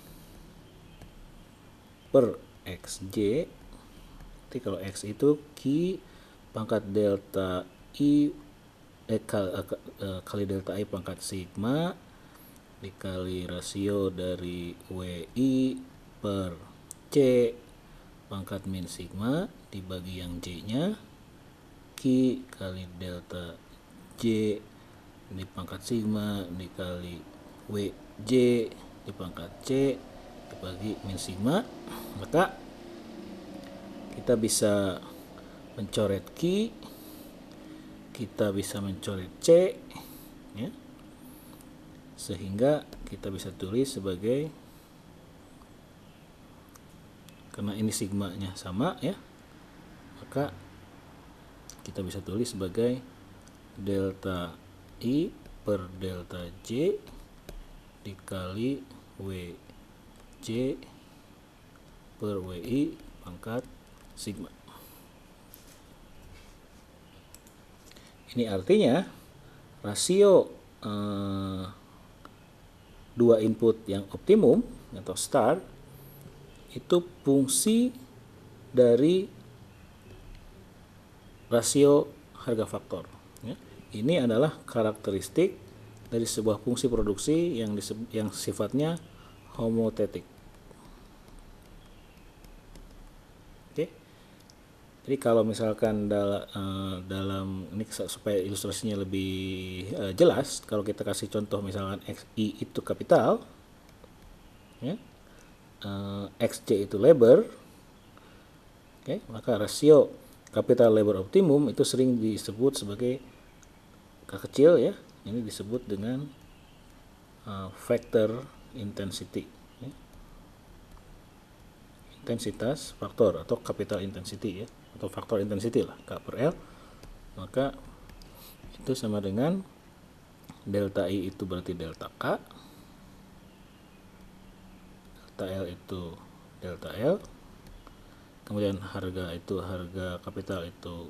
per XJ. Jadi kalau X itu Q pangkat delta I kali delta I pangkat sigma dikali rasio dari WI per C pangkat min sigma dibagi yang J-nya, Q kali delta J di pangkat sigma dikali WJ di pangkat C dibagi min sigma. Maka kita bisa mencoret Q, kita bisa mencoret C ya, sehingga kita bisa tulis sebagai, karena ini sigmanya sama ya, maka kita bisa tulis sebagai delta I per delta J dikali WJ per WI pangkat sigma. Ini artinya rasio dua input yang optimum atau star itu fungsi dari rasio harga faktor ya. Ini adalah karakteristik dari sebuah fungsi produksi yang sifatnya homotetik. Oke. Jadi kalau misalkan dalam ini supaya ilustrasinya lebih jelas, kalau kita kasih contoh misalkan XI itu kapital ya, XJ itu labor, oke, maka rasio capital labor optimum itu sering disebut sebagai K kecil ya. Ini disebut dengan factor intensity ya. Intensitas faktor atau capital intensity ya, atau faktor intensity lah, K per L. Maka itu sama dengan delta I itu berarti delta K, delta L itu delta L, kemudian harga kapital itu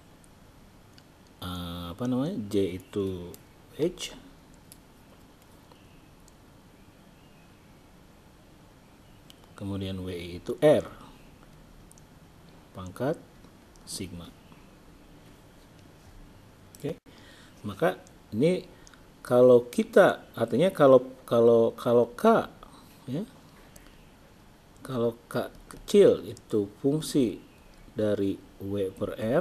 J itu H, kemudian WI itu R pangkat sigma. Oke. Maka ini kalau kita artinya kalau K ya, kalau K kecil itu fungsi dari W per R,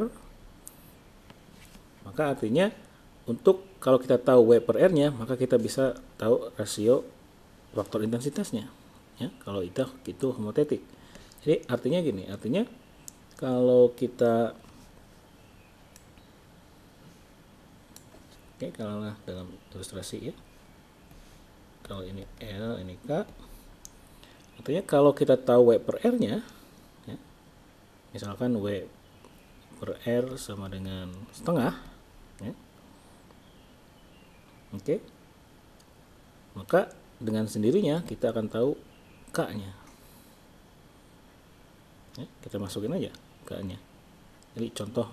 maka artinya untuk kalau kita tahu W per R-nya, maka kita bisa tahu rasio faktor intensitasnya ya, kalau itu homotetik. Jadi artinya gini, artinya kalau kita kalau dalam ilustrasi ya, kalau ini L, ini K, artinya kalau kita tahu W per R-nya ya, misalkan W per R sama dengan setengah ya. Oke. Maka dengan sendirinya kita akan tahu K-nya. Ya, kita masukin aja K-nya. Jadi contoh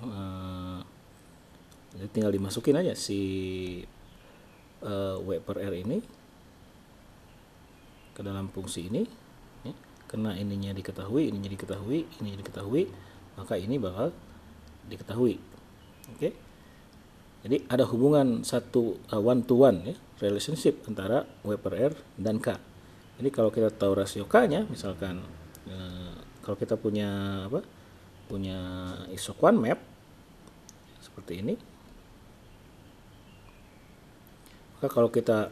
tinggal dimasukin aja si W per R ini ke dalam fungsi ini ya. Karena ininya diketahui, ininya diketahui, ini diketahui, maka ini bakal diketahui. Oke. Jadi ada hubungan one to one ya, relationship antara W per R dan K. Jadi kalau kita tahu rasio K-nya, misalkan kalau kita punya isoquant map seperti ini, maka kalau kita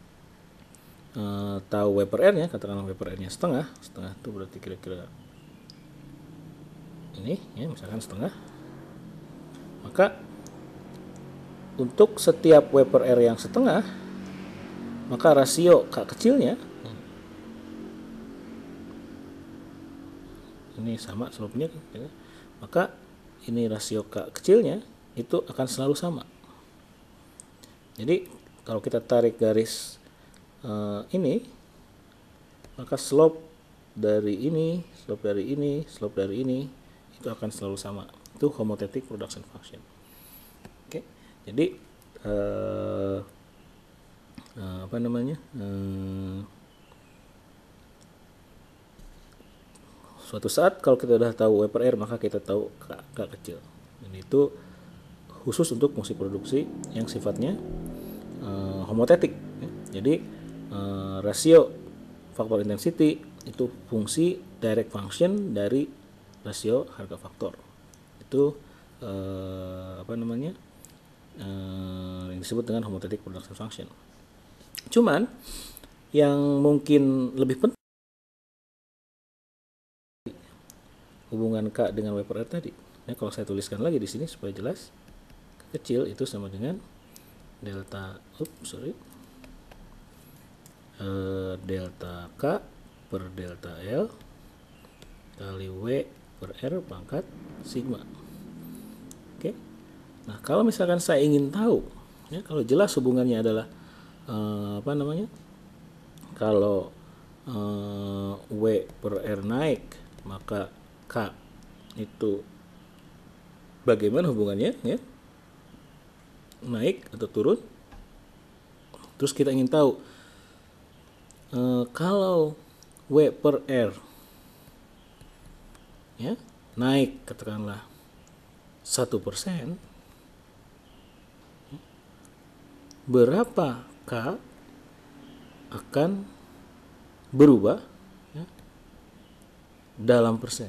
tahu W per R-nya, katakanlah W per R-nya setengah itu berarti kira-kira ini ya, misalkan setengah, maka untuk setiap W per R yang setengah, maka rasio K kecilnya ini sama slope-nya ya, maka ini rasio K kecilnya itu akan selalu sama. Jadi kalau kita tarik garis ini, maka slope dari ini, slope dari ini, slope dari ini itu akan selalu sama. Itu homothetic production function. Oke, jadi apa namanya? Suatu saat kalau kita udah tahu W per R, maka kita tahu K kecil. Dan itu khusus untuk fungsi produksi yang sifatnya homotetik. Jadi rasio faktor intensity itu fungsi direct function dari rasio harga faktor. Itu apa namanya? Yang disebut dengan homothetic production function. Cuman yang mungkin lebih penting hubungan K dengan W per R tadi. Ya, kalau saya tuliskan lagi di sini supaya jelas, kecil itu sama dengan delta delta K per delta L kali W per R pangkat sigma. Oke. Nah, kalau misalkan saya ingin tahu, ya, kalau jelas hubungannya adalah apa namanya? Kalau W per R naik, maka K itu bagaimana hubungannya, ya? Naik atau turun? Terus kita ingin tahu kalau W per R, ya, naik katakanlah 1%, berapa K akan berubah, ya, dalam persen.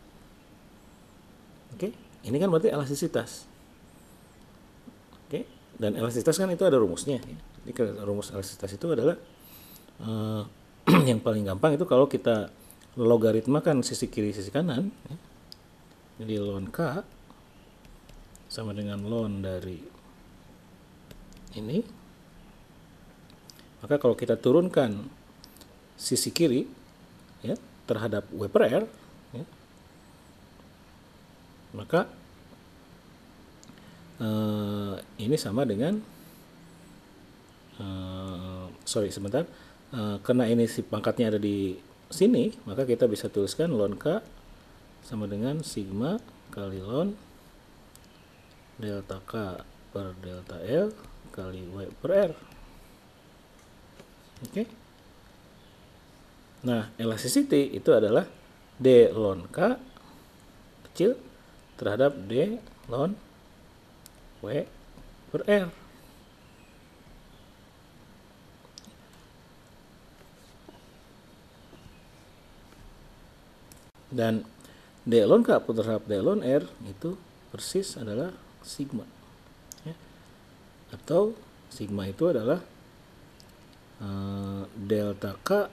Oke, ini kan berarti elastisitas. Oke, dan elastisitas kan itu ada rumusnya, ya. Jadi rumus elastisitas itu adalah yang paling gampang itu kalau kita logaritmakan sisi kiri sisi kanan, ya. Jadi ln K sama dengan ln dari ini. Maka kalau kita turunkan sisi kiri, ya, terhadap W per R, ya, maka ini sama dengan karena ini si pangkatnya ada di sini, maka kita bisa tuliskan ln K sama dengan sigma kali ln delta K per delta L kali W per R. Oke. Nah, elasticity itu adalah D ln K kecil terhadap D ln W per R. Dan D ln K terhadap D ln R itu persis adalah sigma, ya. Atau sigma itu adalah delta K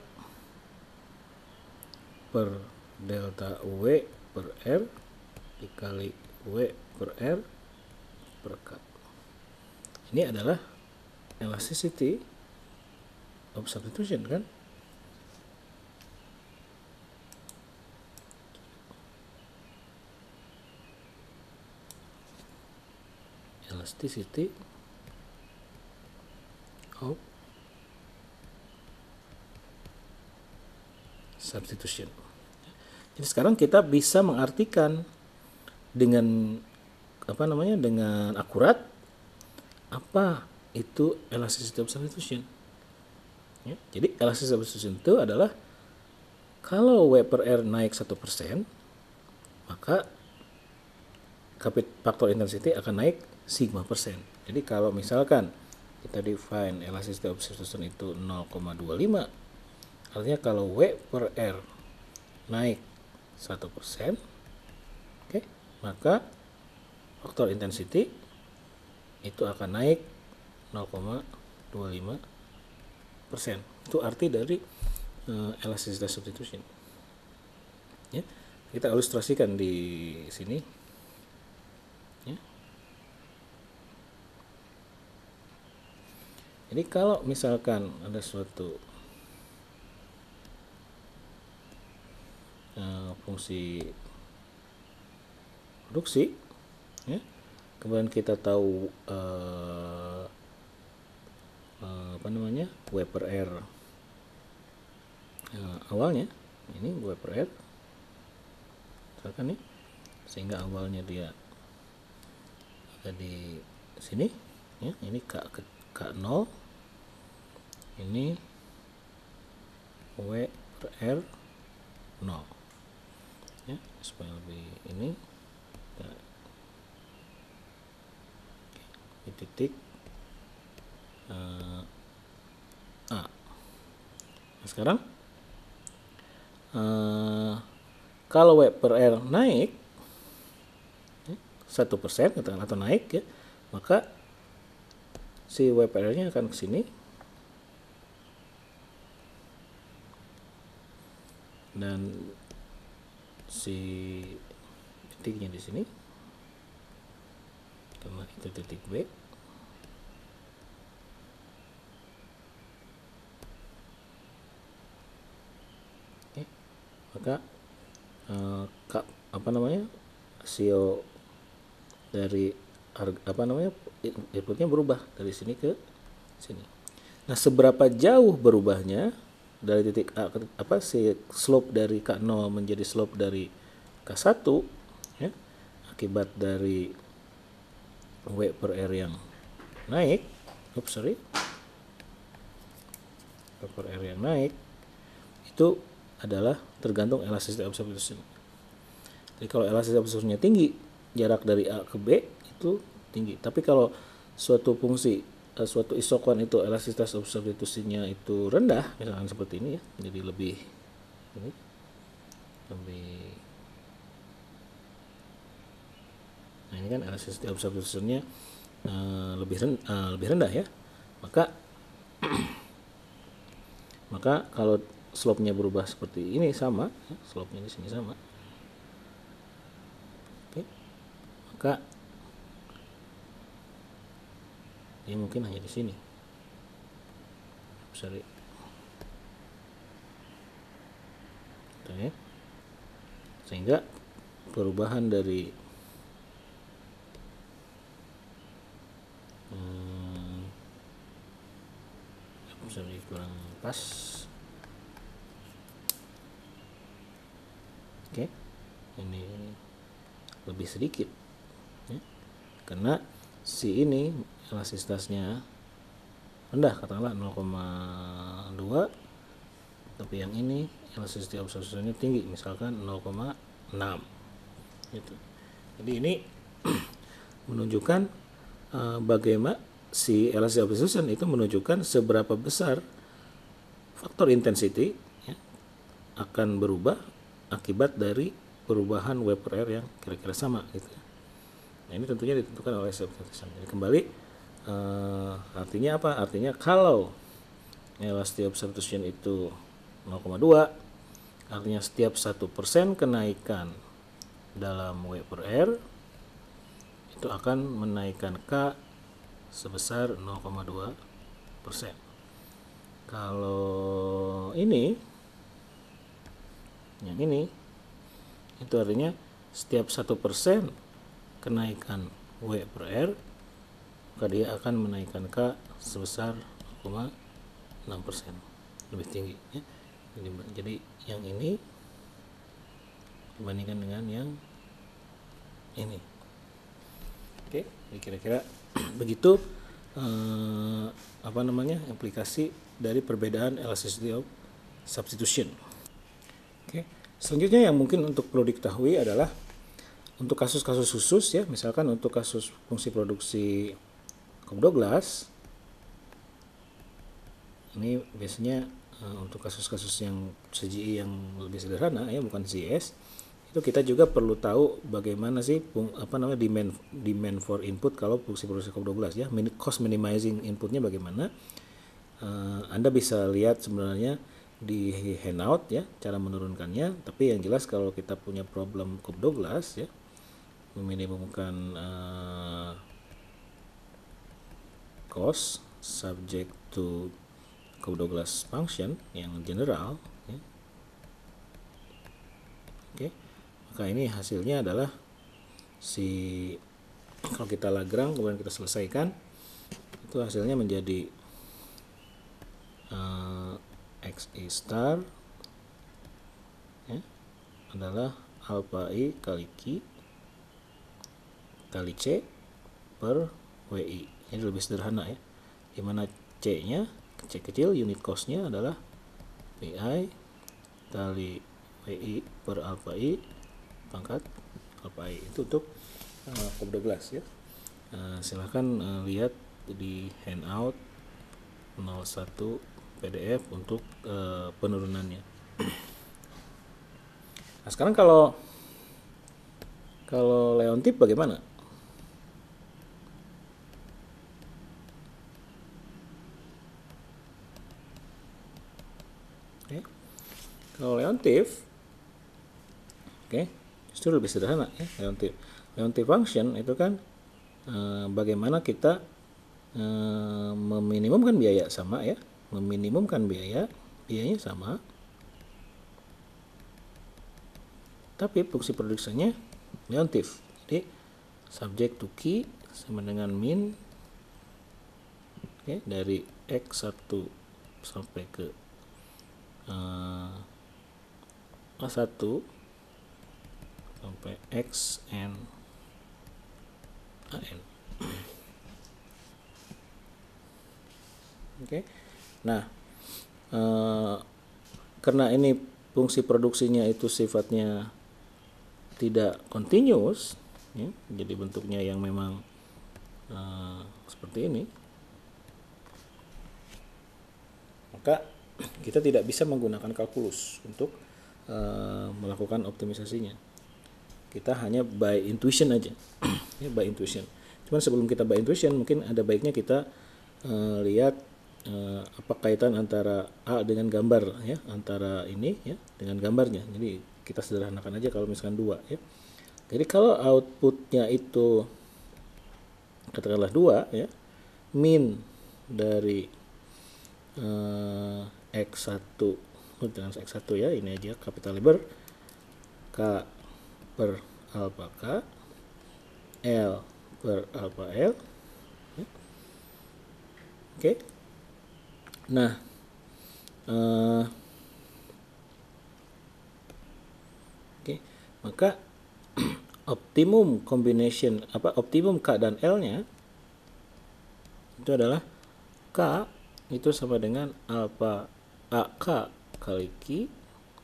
per delta W per R dikali W per R per K. Ini adalah elasticity of substitution, kan? Elasticity of substitution. Jadi sekarang kita bisa mengartikan dengan dengan akurat apa itu elasticity of substitution. Ya, jadi elasticity of substitution itu adalah kalau W per R naik 1%, maka faktor intensity akan naik sigma persen. Jadi kalau misalkan kita define elasticity of substitution itu 0,25, artinya kalau W per R naik 1%, oke, maka faktor intensity itu akan naik 0,25%. Itu arti dari elasticity substitution. Ya, kita ilustrasikan di sini. Ya. Jadi kalau misalkan ada suatu fungsi produksi, ya, kemudian kita tahu W per R awalnya, ini web per r misalkan nih, sehingga awalnya dia ada di sini ya, ini K0, ini W per R 0 ya, supaya lebih ini di titik A. Nah, sekarang kalau W per R naik 1% katakan atau naik ya, maka si W per R nya akan ke sini dan si titiknya di sini karena itu titik B. Oke. Maka rasio dari inputnya berubah dari sini ke sini. Nah, seberapa jauh berubahnya dari titik A si slope dari K0 menjadi slope dari K1 ya, akibat dari W per R yang naik, W per R yang naik itu adalah tergantung elasticity of substitution. Jadi kalau elasticity of substitution-nya tinggi, jarak dari A ke B itu tinggi. Tapi kalau suatu fungsi, suatu isokuan itu elastisitas of substitution-nya itu rendah, misalkan seperti ini ya, jadi lebih nah ini kan elasticity of substitution-nya lebih rendah ya, maka kalau slope-nya berubah seperti ini sama, ya, slope-nya di sini sama, oke, maka ini mungkin hanya di sini, sorry, ya. Sehingga perubahan dari sorry, kurang pas. Oke, ini lebih sedikit ya, karena si ini elastisitasnya rendah, katakanlah 0,2, tapi yang ini elasticity of substitution-nya tinggi, misalkan 0,6 gitu. Jadi ini menunjukkan bagaimana si elasticity of substitution itu menunjukkan seberapa besar faktor intensity ya, akan berubah akibat dari perubahan W per R yang kira-kira sama gitu. Nah, ini tentunya ditentukan oleh substitution. Jadi kembali artinya apa? Artinya kalau elasticity of substitution itu 0,2, artinya setiap 1% kenaikan dalam W per R itu akan menaikkan K sebesar 0,2%. Kalau ini, yang ini, itu artinya setiap 1% kenaikan W per R, maka dia akan menaikkan K sebesar 0,6%, lebih tinggi ya. Jadi yang ini dibandingkan dengan yang ini. Oke, kira-kira begitu aplikasi dari perbedaan elasticity of substitution. Oke, selanjutnya yang mungkin untuk perlu diketahui adalah untuk kasus-kasus khusus ya, misalkan untuk kasus fungsi produksi Cobb-Douglas, ini biasanya untuk kasus-kasus yang CGI yang lebih sederhana ya, bukan CIS, itu kita juga perlu tahu bagaimana sih demand for input kalau fungsi produksi Cobb-Douglas ya, cost minimizing inputnya bagaimana. Anda bisa lihat sebenarnya di handout ya cara menurunkannya, tapi yang jelas kalau kita punya problem Cobb-Douglas ya, meminimumkan cost subject to Cobb-Douglas function yang general ya. Oke, maka ini hasilnya adalah kalau kita Lagrange kemudian kita selesaikan, itu hasilnya menjadi XE star ya, adalah alpha I kali Q kali C per WI. Ini lebih sederhana ya, dimana C-nya, C kecil, unit cost-nya adalah PI kali WI per alpha I pangkat alpha I. Itu untuk Cobra Glass ya. Silahkan lihat di handout 01 PDF untuk penurunannya. Nah, sekarang kalau Leontip bagaimana? Oke. Kalau Leontip, oke, justru lebih sederhana ya Leontip. Leontip function itu kan bagaimana kita meminimumkan biaya sama ya, meminimumkan biayanya sama, tapi fungsi produksinya Leontip. Jadi subject to key sama dengan min dari x1 sampai ke A1 sampai xn an. Oke. Nah, karena ini fungsi produksinya itu sifatnya tidak continuous ya, jadi bentuknya yang memang seperti ini, maka kita tidak bisa menggunakan kalkulus untuk melakukan optimisasinya. Kita hanya by intuition aja ya, by intuition. Cuman sebelum kita by intuition, mungkin ada baiknya kita lihat apa kaitan antara A dengan gambar ya, antara ini ya dengan gambarnya. Jadi kita sederhanakan aja kalau misalkan 2 ya. Jadi kalau outputnya itu katakanlah 2 ya, min dari X1 dengan X1 ya, ini aja capital letter K per alpha K, L per alpha L ya. Oke. Nah, maka optimum combination optimum K dan L-nya itu adalah K itu sama dengan alpha AK kali Q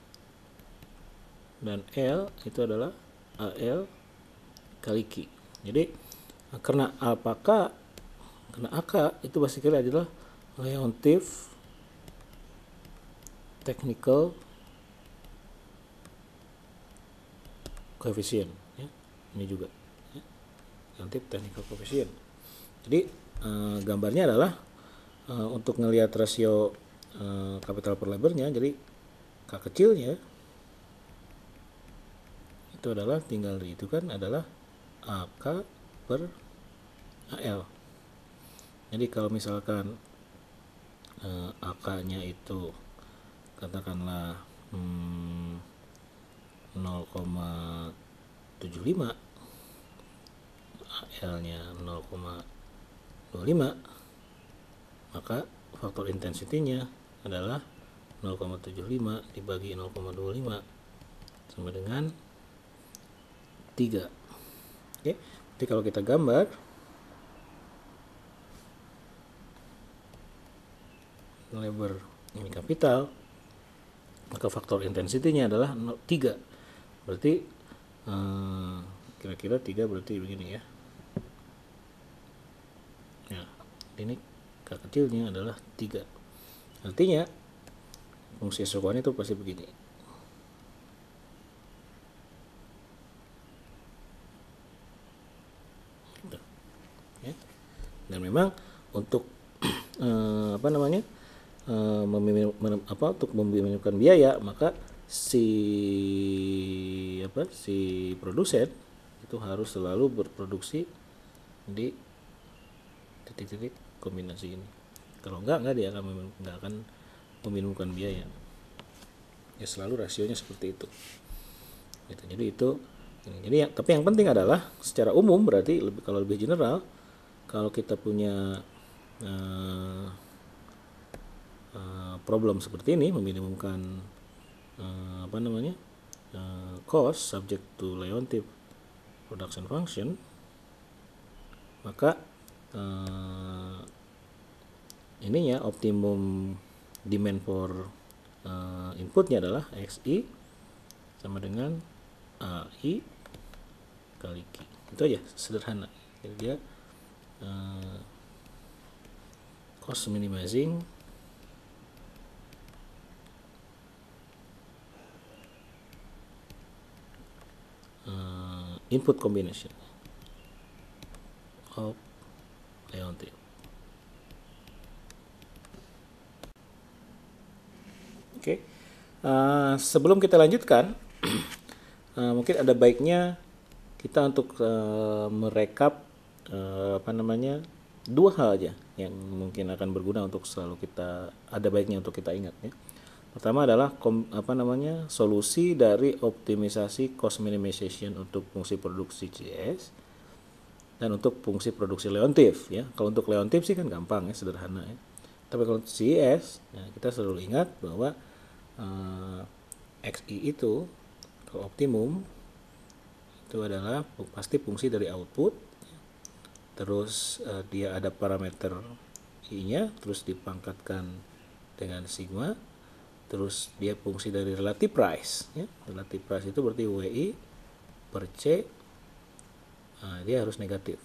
dan L itu adalah AL kali Q. Jadi karena alpha K, karena AK itu basically adalah Leontief technical coefficient ya. Ini juga ya, Leontief technical coefficient. Jadi gambarnya adalah untuk ngelihat rasio capital per labor-nya, jadi K kecilnya itu adalah tinggal itu kan adalah AK per AL. Jadi kalau misalkan AK-nya itu katakanlah 0,75, AL-nya 0,25, maka faktor intensity-nya adalah 0,75 dibagi 0,25 sama dengan 3. Oke. Jadi kalau kita gambar labor ini kapital, maka faktor intensity-nya adalah 3. Berarti kira-kira 3 berarti begini ya. Nah, ini K kecilnya adalah 3. Artinya fungsi S1 itu pasti begini. Ya. Dan memang untuk untuk meminimumkan biaya, maka si produsen itu harus selalu berproduksi di titik-titik kombinasi ini. Kalau enggak dia nggak akan meminimumkan biaya. Ya selalu rasionya seperti itu. Gitu. Jadi itu. Jadi tapi yang penting adalah secara umum, berarti kalau lebih general, kalau kita punya problem seperti ini, meminimumkan cost subject to Leontief production function, maka ininya optimum demand for inputnya adalah XI sama dengan AI kali Q. Itu aja, sederhana. Jadi dia cost minimizing input combination of Leontief. Oke. Sebelum kita lanjutkan, mungkin ada baiknya kita untuk merekap dua hal aja yang mungkin akan berguna untuk selalu kita, ada baiknya untuk kita ingat ya. Pertama adalah solusi dari optimisasi cost minimization untuk fungsi produksi CS dan untuk fungsi produksi Leontief ya. Kalau untuk Leontief sih kan gampang ya, sederhana ya. Tapi kalau CS ya, kita selalu ingat bahwa XI itu kalau optimum itu adalah pasti fungsi dari output, terus dia ada parameter I-nya, terus dipangkatkan dengan sigma, terus dia fungsi dari relative price ya. Relative price itu berarti WI per C, dia harus negatif.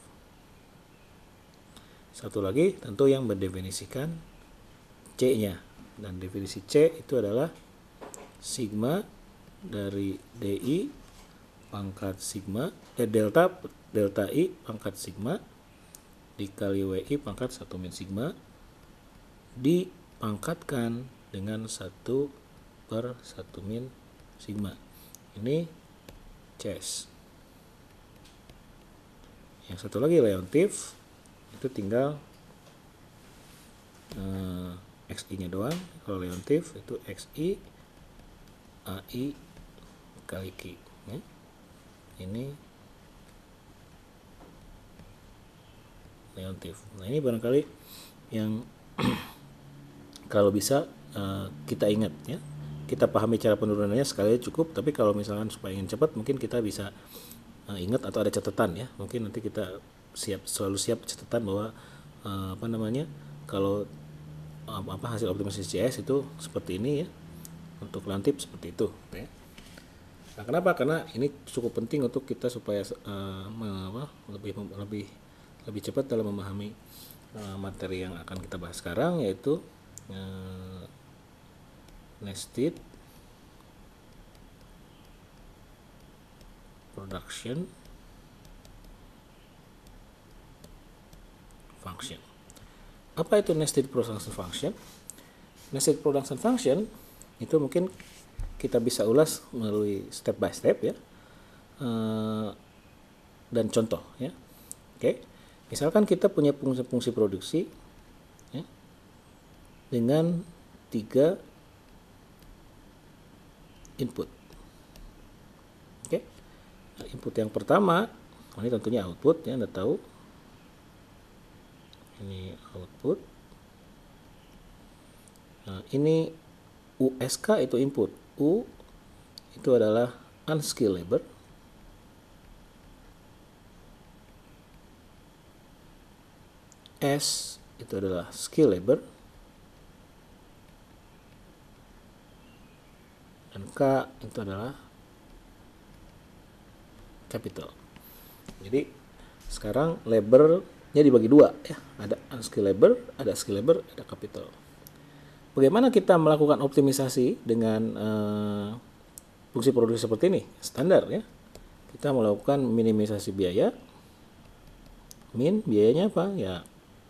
Satu lagi tentu yang mendefinisikan C-nya, dan definisi C itu adalah sigma dari DI pangkat sigma delta I pangkat sigma dikali WI pangkat 1 min sigma dipangkatkan dengan 1 per 1 min sigma. Ini CS. Yang satu lagi Leontief, itu tinggal XI nya doang. Kalau Leontief itu XI AI kali Q ya. Ini Leontief. Nah ini barangkali yang kalau bisa kita ingat ya, kita pahami cara penurunannya sekali cukup, tapi kalau misalkan supaya ingin cepat mungkin kita bisa ingat atau ada catatan ya, mungkin nanti kita selalu siap catatan bahwa kalau hasil optimasi CS itu seperti ini ya, untuk Leontief seperti itu ya. Nah, kenapa? Karena ini cukup penting untuk kita supaya lebih cepat dalam memahami materi yang akan kita bahas sekarang, yaitu nested production function. Apa itu nested production function? Nested production function itu mungkin kita bisa ulas melalui step by step ya, dan contoh ya. Oke, misalkan kita punya fungsi produksi ya, dengan 3 input. Oke, nah, input yang pertama ini tentunya output ya, Anda tahu ini output. Nah, ini USK itu input. U itu adalah unskilled labor. S itu adalah skill labor. Dan K itu adalah capital. Jadi sekarang labornya dibagi dua ya. Ada unskilled labor, ada skill labor, ada capital. Bagaimana kita melakukan optimisasi dengan fungsi produksi seperti ini? Standar ya. Kita melakukan minimisasi biaya. Min biayanya apa? Ya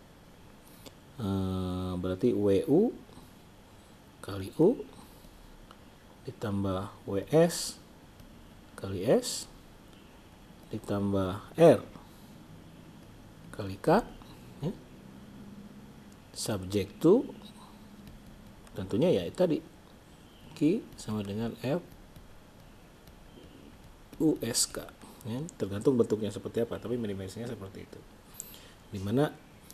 berarti WU kali U ditambah WS kali S ditambah R kali K ya. Subject to tentunya ya tadi Q sama dengan F USK ya, tergantung bentuknya seperti apa, tapi minimasinya seperti itu, dimana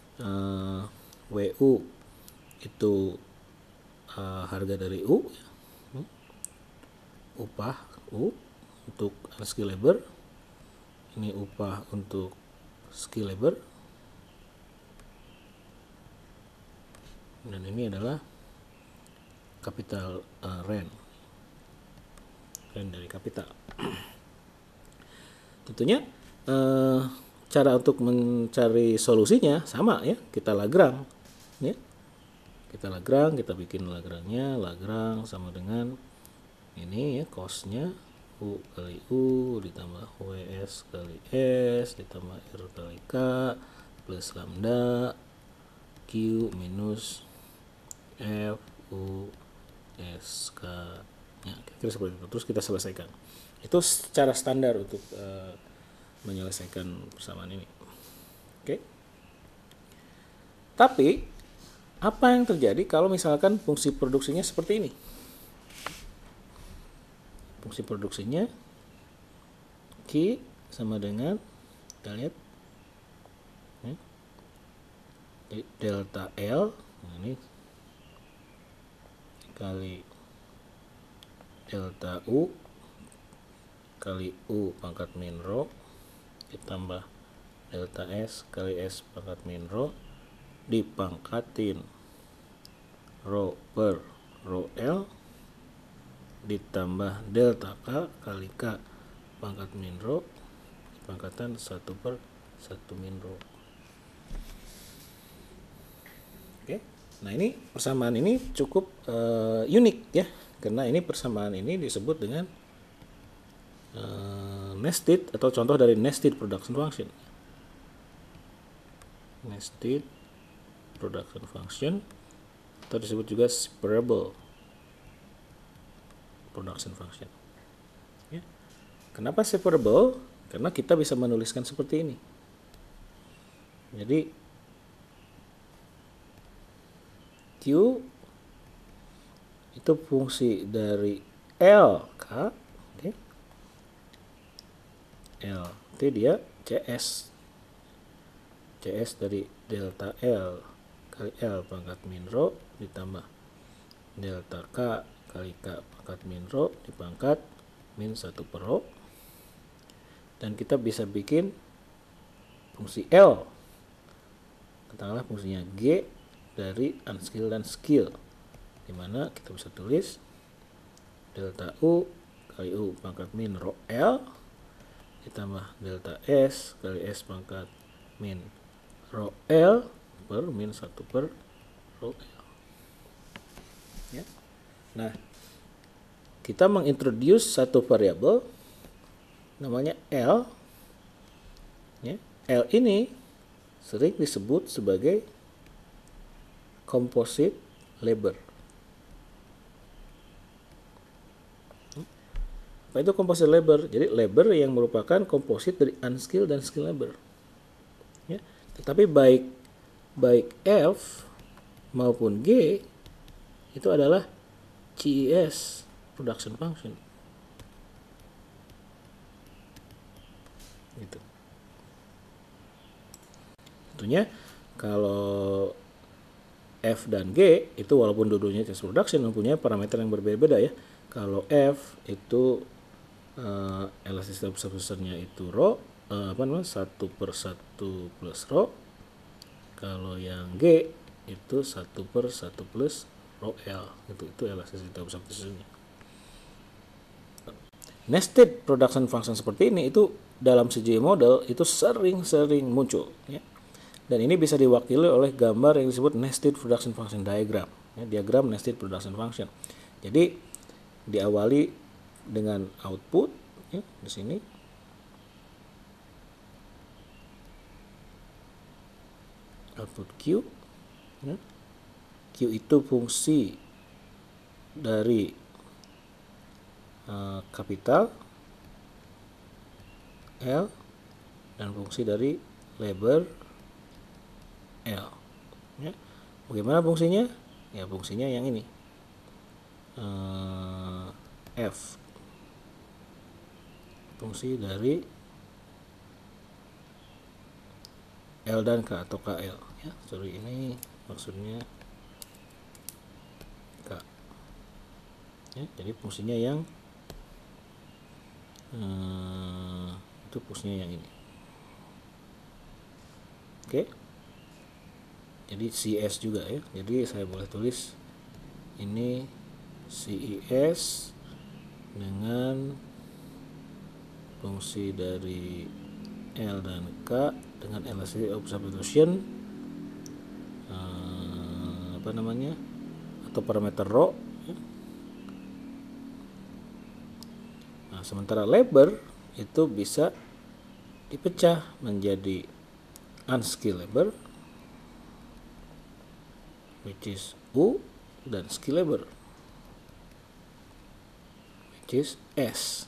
WU itu harga dari U, upah U untuk unskilled labor, ini upah untuk skill labor, dan ini adalah capital rent dari kapital. Tentunya cara untuk mencari solusinya sama ya, kita Lagrange ya. Kita Lagrange, kita bikin Lagrange-nya, Lagrange sama dengan ini ya, cost-nya U kali U ditambah WS kali S ditambah R kali K plus lambda Q minus F U S K ya, kira-kira seperti itu. Terus kita selesaikan. Itu secara standar untuk menyelesaikan persamaan ini. Oke. Tapi apa yang terjadi kalau misalkan fungsi produksinya seperti ini? Fungsi produksinya Q sama dengan, kita lihat ya, delta L, nah ini kali delta U kali U pangkat min rho ditambah delta S kali S pangkat min rho dipangkatin rho per rho L ditambah delta K kali K pangkat min rho pangkatan 1 per 1 min rho. Oke. Nah, ini persamaan ini cukup unik ya, karena ini persamaan ini disebut dengan nested atau contoh dari nested production function. Nested production function atau disebut juga separable production function. Ya. Kenapa separable? Karena kita bisa menuliskan seperti ini. Jadi Q itu fungsi dari LK, okay. L itu dia CS dari delta L kali L pangkat min rho ditambah delta K kali K pangkat min rho dipangkat min 1 per rho, dan kita bisa bikin fungsi L, katakanlah fungsinya G dari unskill dan skill, dimana kita bisa tulis delta U kali U pangkat min rho L ditambah delta S kali S pangkat min rho L per min 1 per rho L ya. Nah, kita mengintroduce satu variabel namanya L ya. L ini sering disebut sebagai composite labor. Apa itu composite labor? Jadi labor yang merupakan komposit dari unskilled dan skilled labor. Ya. Tetapi baik F maupun G itu adalah CES production function. Gitu. Tentunya kalau F dan G itu walaupun dua-duanya CES production mempunyai parameter yang berbeda-beda ya. Kalau F itu elasticity of substitutionnya itu rho 1 per 1 plus rho. Kalau yang G itu 1 per 1 plus rho L, itu elasticity of substitutionnya. Nested production function seperti ini itu dalam CGI model itu sering-sering muncul ya. Dan ini bisa diwakili oleh gambar yang disebut nested production function diagram ya, diagram nested production function. Jadi diawali dengan output ya, di sini output Q ya. Q itu fungsi dari kapital L dan fungsi dari labor L ya. Bagaimana fungsinya? Ya, fungsinya yang ini F, fungsi dari L dan K atau KL ya. Sorry, ini maksudnya K ya. Jadi fungsinya yang itu fungsinya yang ini. Oke. Jadi CS juga ya. Jadi saya boleh tulis ini CES dengan fungsi dari L dan K dengan elasticity of substitution atau parameter rho ya. Nah, sementara labor itu bisa dipecah menjadi unskilled labor which is U dan skilled labor which is S.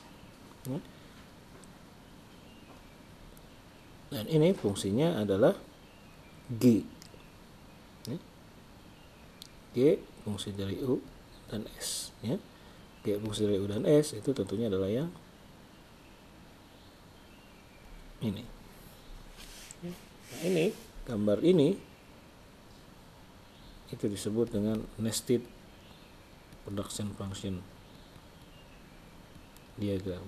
Dan ini fungsinya adalah G. G fungsi dari U dan S ya. G fungsi dari U dan S itu tentunya adalah yang ini. Nah, ini gambar ini itu disebut dengan nested production function diagram.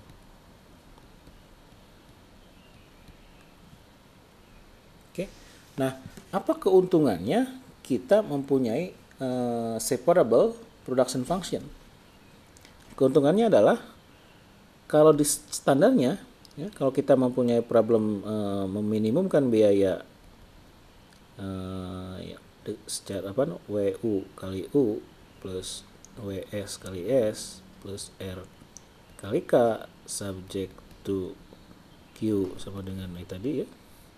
Oke. Nah, apa keuntungannya kita mempunyai separable production function? Keuntungannya adalah kalau di standarnya ya, kalau kita mempunyai problem meminimumkan biaya ya, secara WU kali U plus WS kali S plus R kali K subject to Q sama dengan ini tadi ya.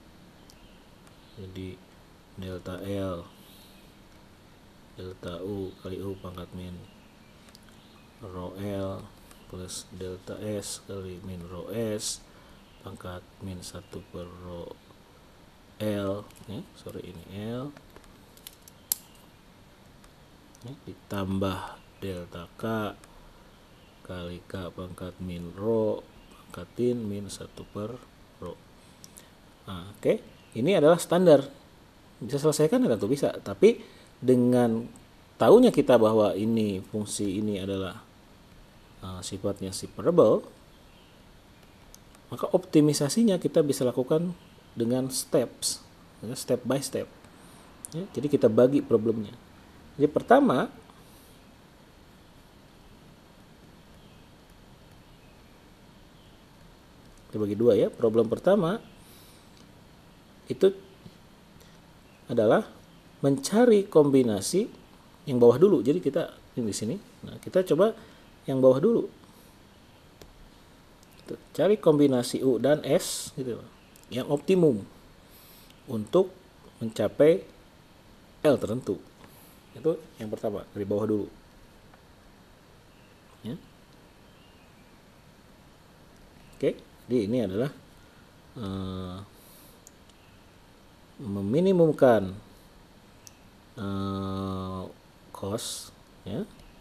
Jadi delta L delta U kali U pangkat min rho L plus delta S kali min rho S pangkat min 1 per rho L ya, ini L ya, ditambah delta K kali K pangkat min rho pangkatin min 1 per rho. Nah, oke. Ini adalah standar. Bisa selesaikan ya tentu bisa, tapi dengan tahunya kita bahwa ini fungsi ini adalah sifatnya separable, maka optimisasinya kita bisa lakukan dengan steps, step by step. Ya, jadi kita bagi problemnya. Jadi pertama kita bagi dua ya. Problem pertama itu adalah mencari kombinasi yang bawah dulu. Jadi kita ini di sini. Nah, kita coba yang bawah dulu. Cari kombinasi U dan S gitu yang optimum untuk mencapai L tertentu. Itu yang pertama, dari bawah dulu. Ya. Oke, jadi ini adalah meminimumkan cost ya.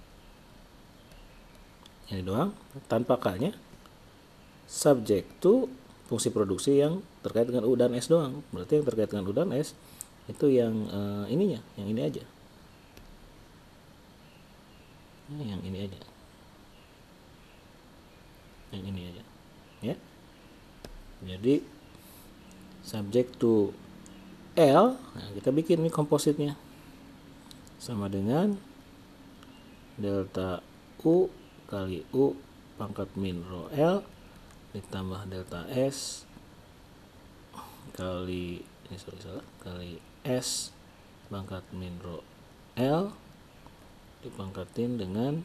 Ini doang tanpa K-nya, subject to fungsi produksi yang terkait dengan U dan S doang. Berarti yang terkait dengan U dan S itu yang ininya, yang ini aja. Yang ini aja. Yang ini aja. Ya. Jadi subject to L, nah kita bikin ini kompositnya sama dengan delta U kali U pangkat min rho L ditambah delta S kali kali S pangkat min rho L dipangkatin dengan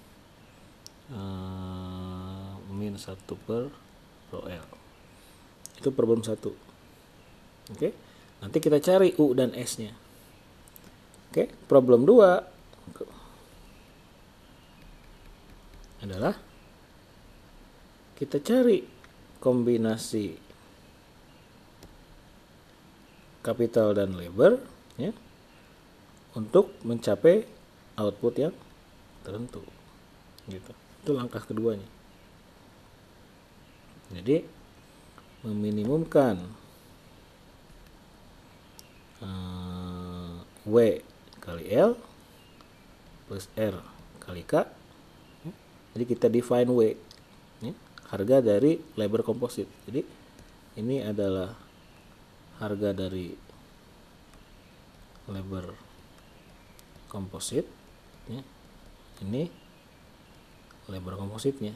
min 1 per rho L. Itu problem 1. Oke. Nanti kita cari U dan S-nya. Oke, problem 2 adalah kita cari kombinasi capital dan labor ya, untuk mencapai output yang tertentu. Gitu. Itu langkah keduanya. Jadi meminimumkan W kali L plus R kali K. Jadi kita define W. harga dari labor komposit. Jadi ini adalah harga dari labor komposit, ya. Ini labor kompositnya.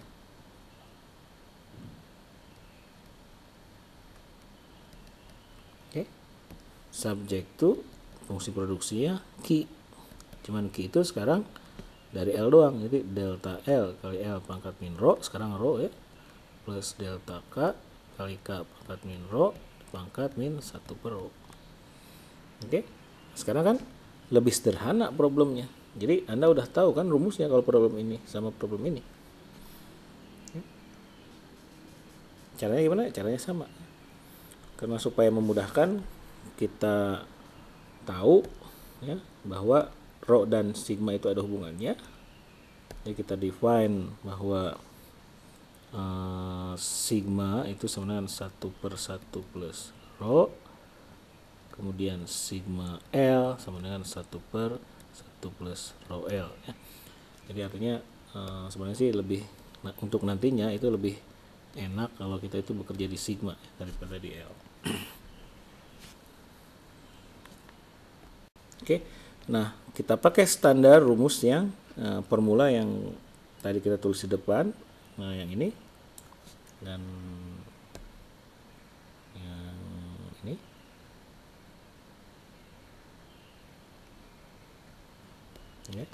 Oke. Subject to fungsi produksinya Q. Cuman Q itu sekarang dari L doang, jadi delta L kali L pangkat min rho, sekarang rho ya, plus delta K kali K pangkat min rho pangkat min 1 per rho. Oke, sekarang kan lebih sederhana problemnya. Jadi Anda udah tahu kan rumusnya kalau problem ini sama problem ini. Caranya gimana? Caranya sama. Karena supaya memudahkan, kita tahu ya bahwa rho dan sigma itu ada hubungannya. Jadi kita define bahwa sigma itu sama dengan 1 per 1 plus rho, kemudian sigma L sama dengan 1 per 1 plus rho L ya. Jadi artinya sebenarnya sih lebih untuk nantinya itu lebih enak kalau kita itu bekerja di sigma daripada di L. Oke, nah kita pakai standar rumus yang formula yang tadi kita tulis di depan, nah yang ini dan yang ini. Ya.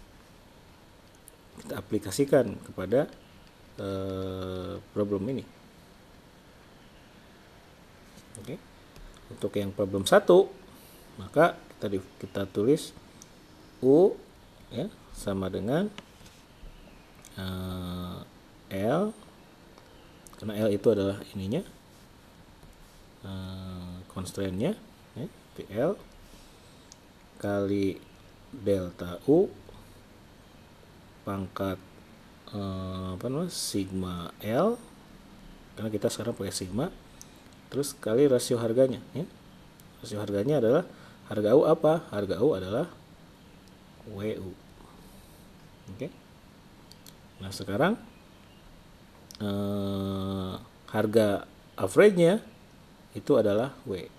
Kita aplikasikan kepada problem ini. Oke, untuk yang problem 1 maka kita tulis U ya sama dengan L, karena L itu adalah ininya constraint-nya ya, PL kali delta U pangkat sigma L, karena kita sekarang pakai sigma, terus kali rasio harganya ya. Rasio harganya adalah harga U apa? Harga U adalah WU. Oke. Nah sekarang harga average-nya itu adalah W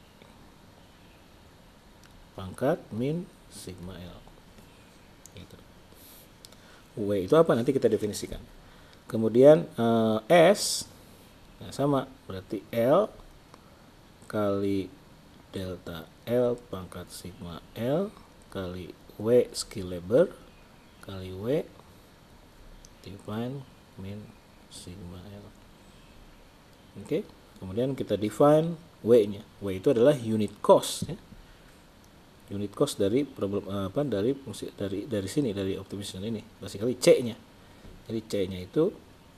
pangkat min sigma L. Gitu. W itu apa? Nanti kita definisikan. Kemudian S nah sama, berarti L kali delta L pangkat sigma L kali W skill labor kali W define min sigma L. Oke, kemudian kita define W-nya. W itu adalah unit cost ya. Unit cost dari problem dari fungsi dari sini, dari optimization ini, basically C-nya. Jadi C-nya itu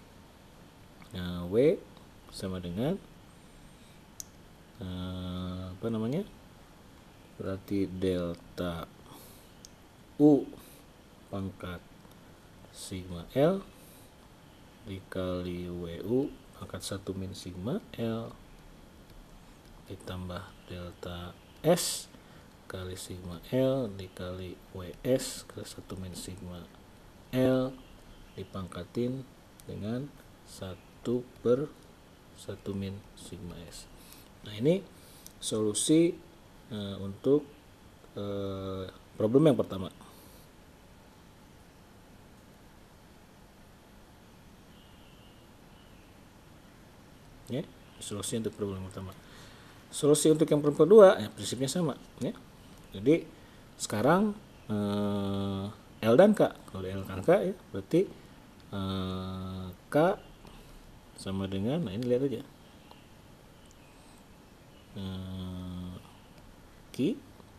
W sama dengan berarti delta U pangkat sigma L dikali WU pangkat 1 min sigma L ditambah delta S kali sigma L dikali WS kali 1 min sigma L dipangkatin dengan 1 per 1 min sigma S. Nah ini solusi untuk problem yang pertama. Ya, solusi untuk problem yang pertama. Solusi untuk yang problem kedua, ya prinsipnya sama. Ya. Jadi sekarang L dan K, kalau L dan K ya berarti K sama dengan, nah ini lihat aja, Q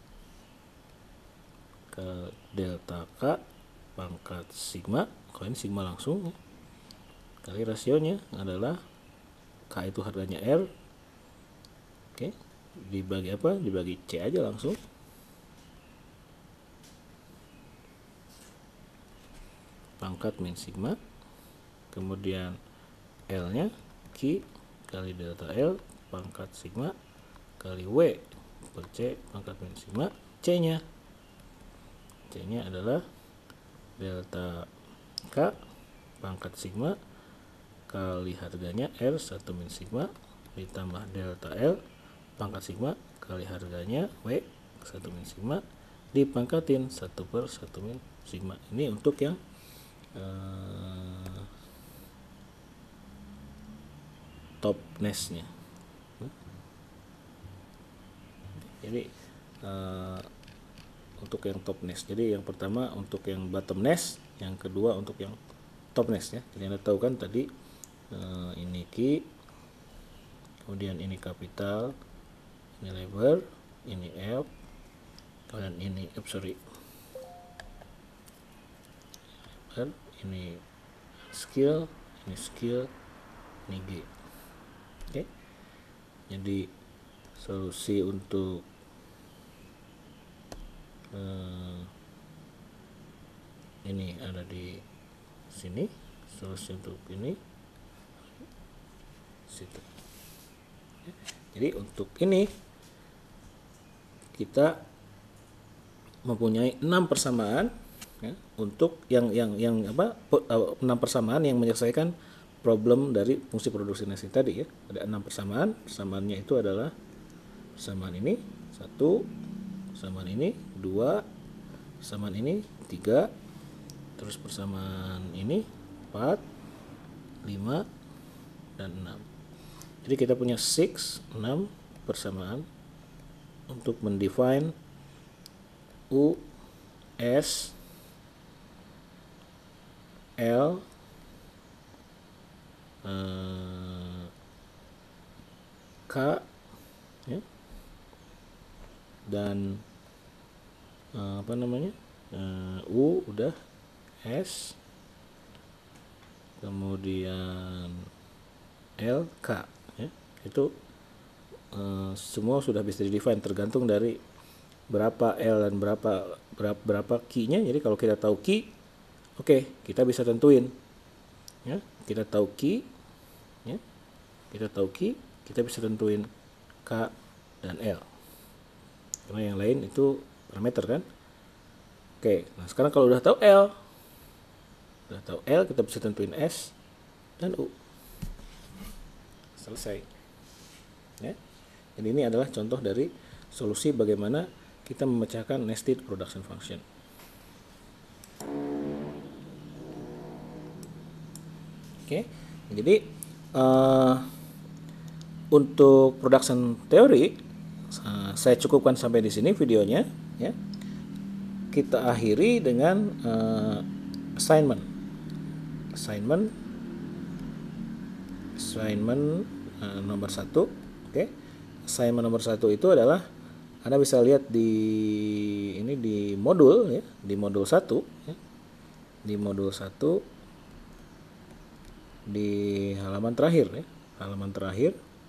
ke delta K pangkat sigma, kalau ini sigma langsung ya, kali rasionya adalah K itu harganya R, oke, dibagi apa? Dibagi C aja langsung, pangkat min sigma, kemudian L nya Q kali delta L pangkat sigma kali W per C pangkat min sigma. C nya adalah delta K pangkat sigma kali harganya R 1 min sigma ditambah delta L pangkat sigma kali harganya W 1 min sigma dipangkatin 1 per 1 min sigma. Ini untuk yang top nest-nya. Jadi untuk yang top nest. Jadi yang pertama untuk yang bottom nest, yang kedua untuk yang top nest ya. Jadi Anda tahu kan tadi ini key, kemudian ini capital, ini labor, ini F, dan ini ini skill, ini G. Oke. Jadi solusi untuk ini ada di sini, solusi untuk ini situ. Jadi untuk ini kita mempunyai 6 persamaan ya, untuk yang 6 persamaan yang menyelesaikan problem dari fungsi produksi nest tadi ya. Ada 6 persamaan. Persamaannya itu adalah persamaan ini 1, persamaan ini 2, persamaan ini 3, terus persamaan ini 4, 5, dan 6. Jadi kita punya 6 persamaan untuk mendefine U, S, L, K ya, dan U udah, S, kemudian L, K ya. Itu semua sudah bisa di-define tergantung dari berapa L dan berapa key-nya. Jadi kalau kita tahu key, oke, kita bisa tentuin ya. Kita tahu key ya. Kita bisa tentuin K dan L. Karena yang lain itu parameter kan. Oke, nah sekarang kalau udah tahu L, kita bisa tentuin S dan U. Selesai. Ya. Jadi ini adalah contoh dari solusi bagaimana kita memecahkan nested production function. Oke, jadi untuk production theory saya cukupkan sampai di sini videonya ya. Kita akhiri dengan assignment nomor 1. Oke. Assignment nomor 1 itu adalah Anda bisa lihat di modul ya, di modul 1 ya. Di modul 1 di halaman terakhir ya. Halaman terakhir.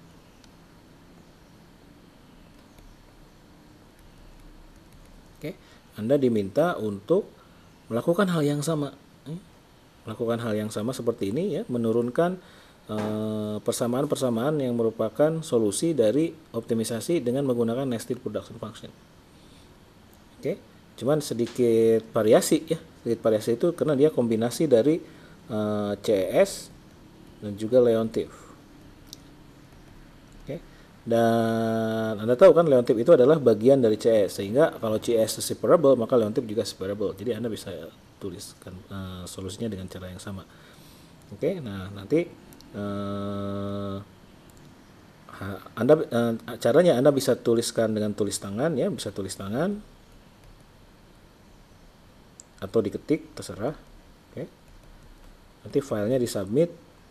Oke, Anda diminta untuk melakukan hal yang sama. Melakukan hal yang sama seperti ini ya, menurunkan persamaan-persamaan yang merupakan solusi dari optimisasi dengan menggunakan nested production function. Oke, cuman sedikit variasi ya. Sedikit variasi itu karena dia kombinasi dari CES dan juga Leontief. Oke. Dan Anda tahu kan Leontief itu adalah bagian dari CES, sehingga kalau CES separable maka Leontief juga separable. Jadi Anda bisa tuliskan solusinya dengan cara yang sama. Oke, nah nanti caranya Anda bisa tuliskan dengan tulis tangan ya, bisa tulis tangan atau diketik terserah. Oke. Nanti filenya disubmit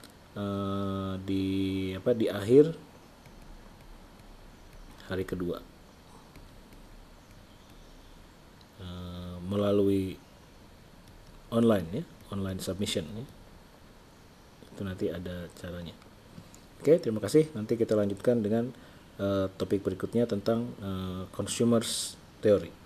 di akhir hari kedua melalui online ya, online submission ya. Itu nanti ada caranya. Oke, terima kasih. Nanti kita lanjutkan dengan topik berikutnya tentang consumers theory.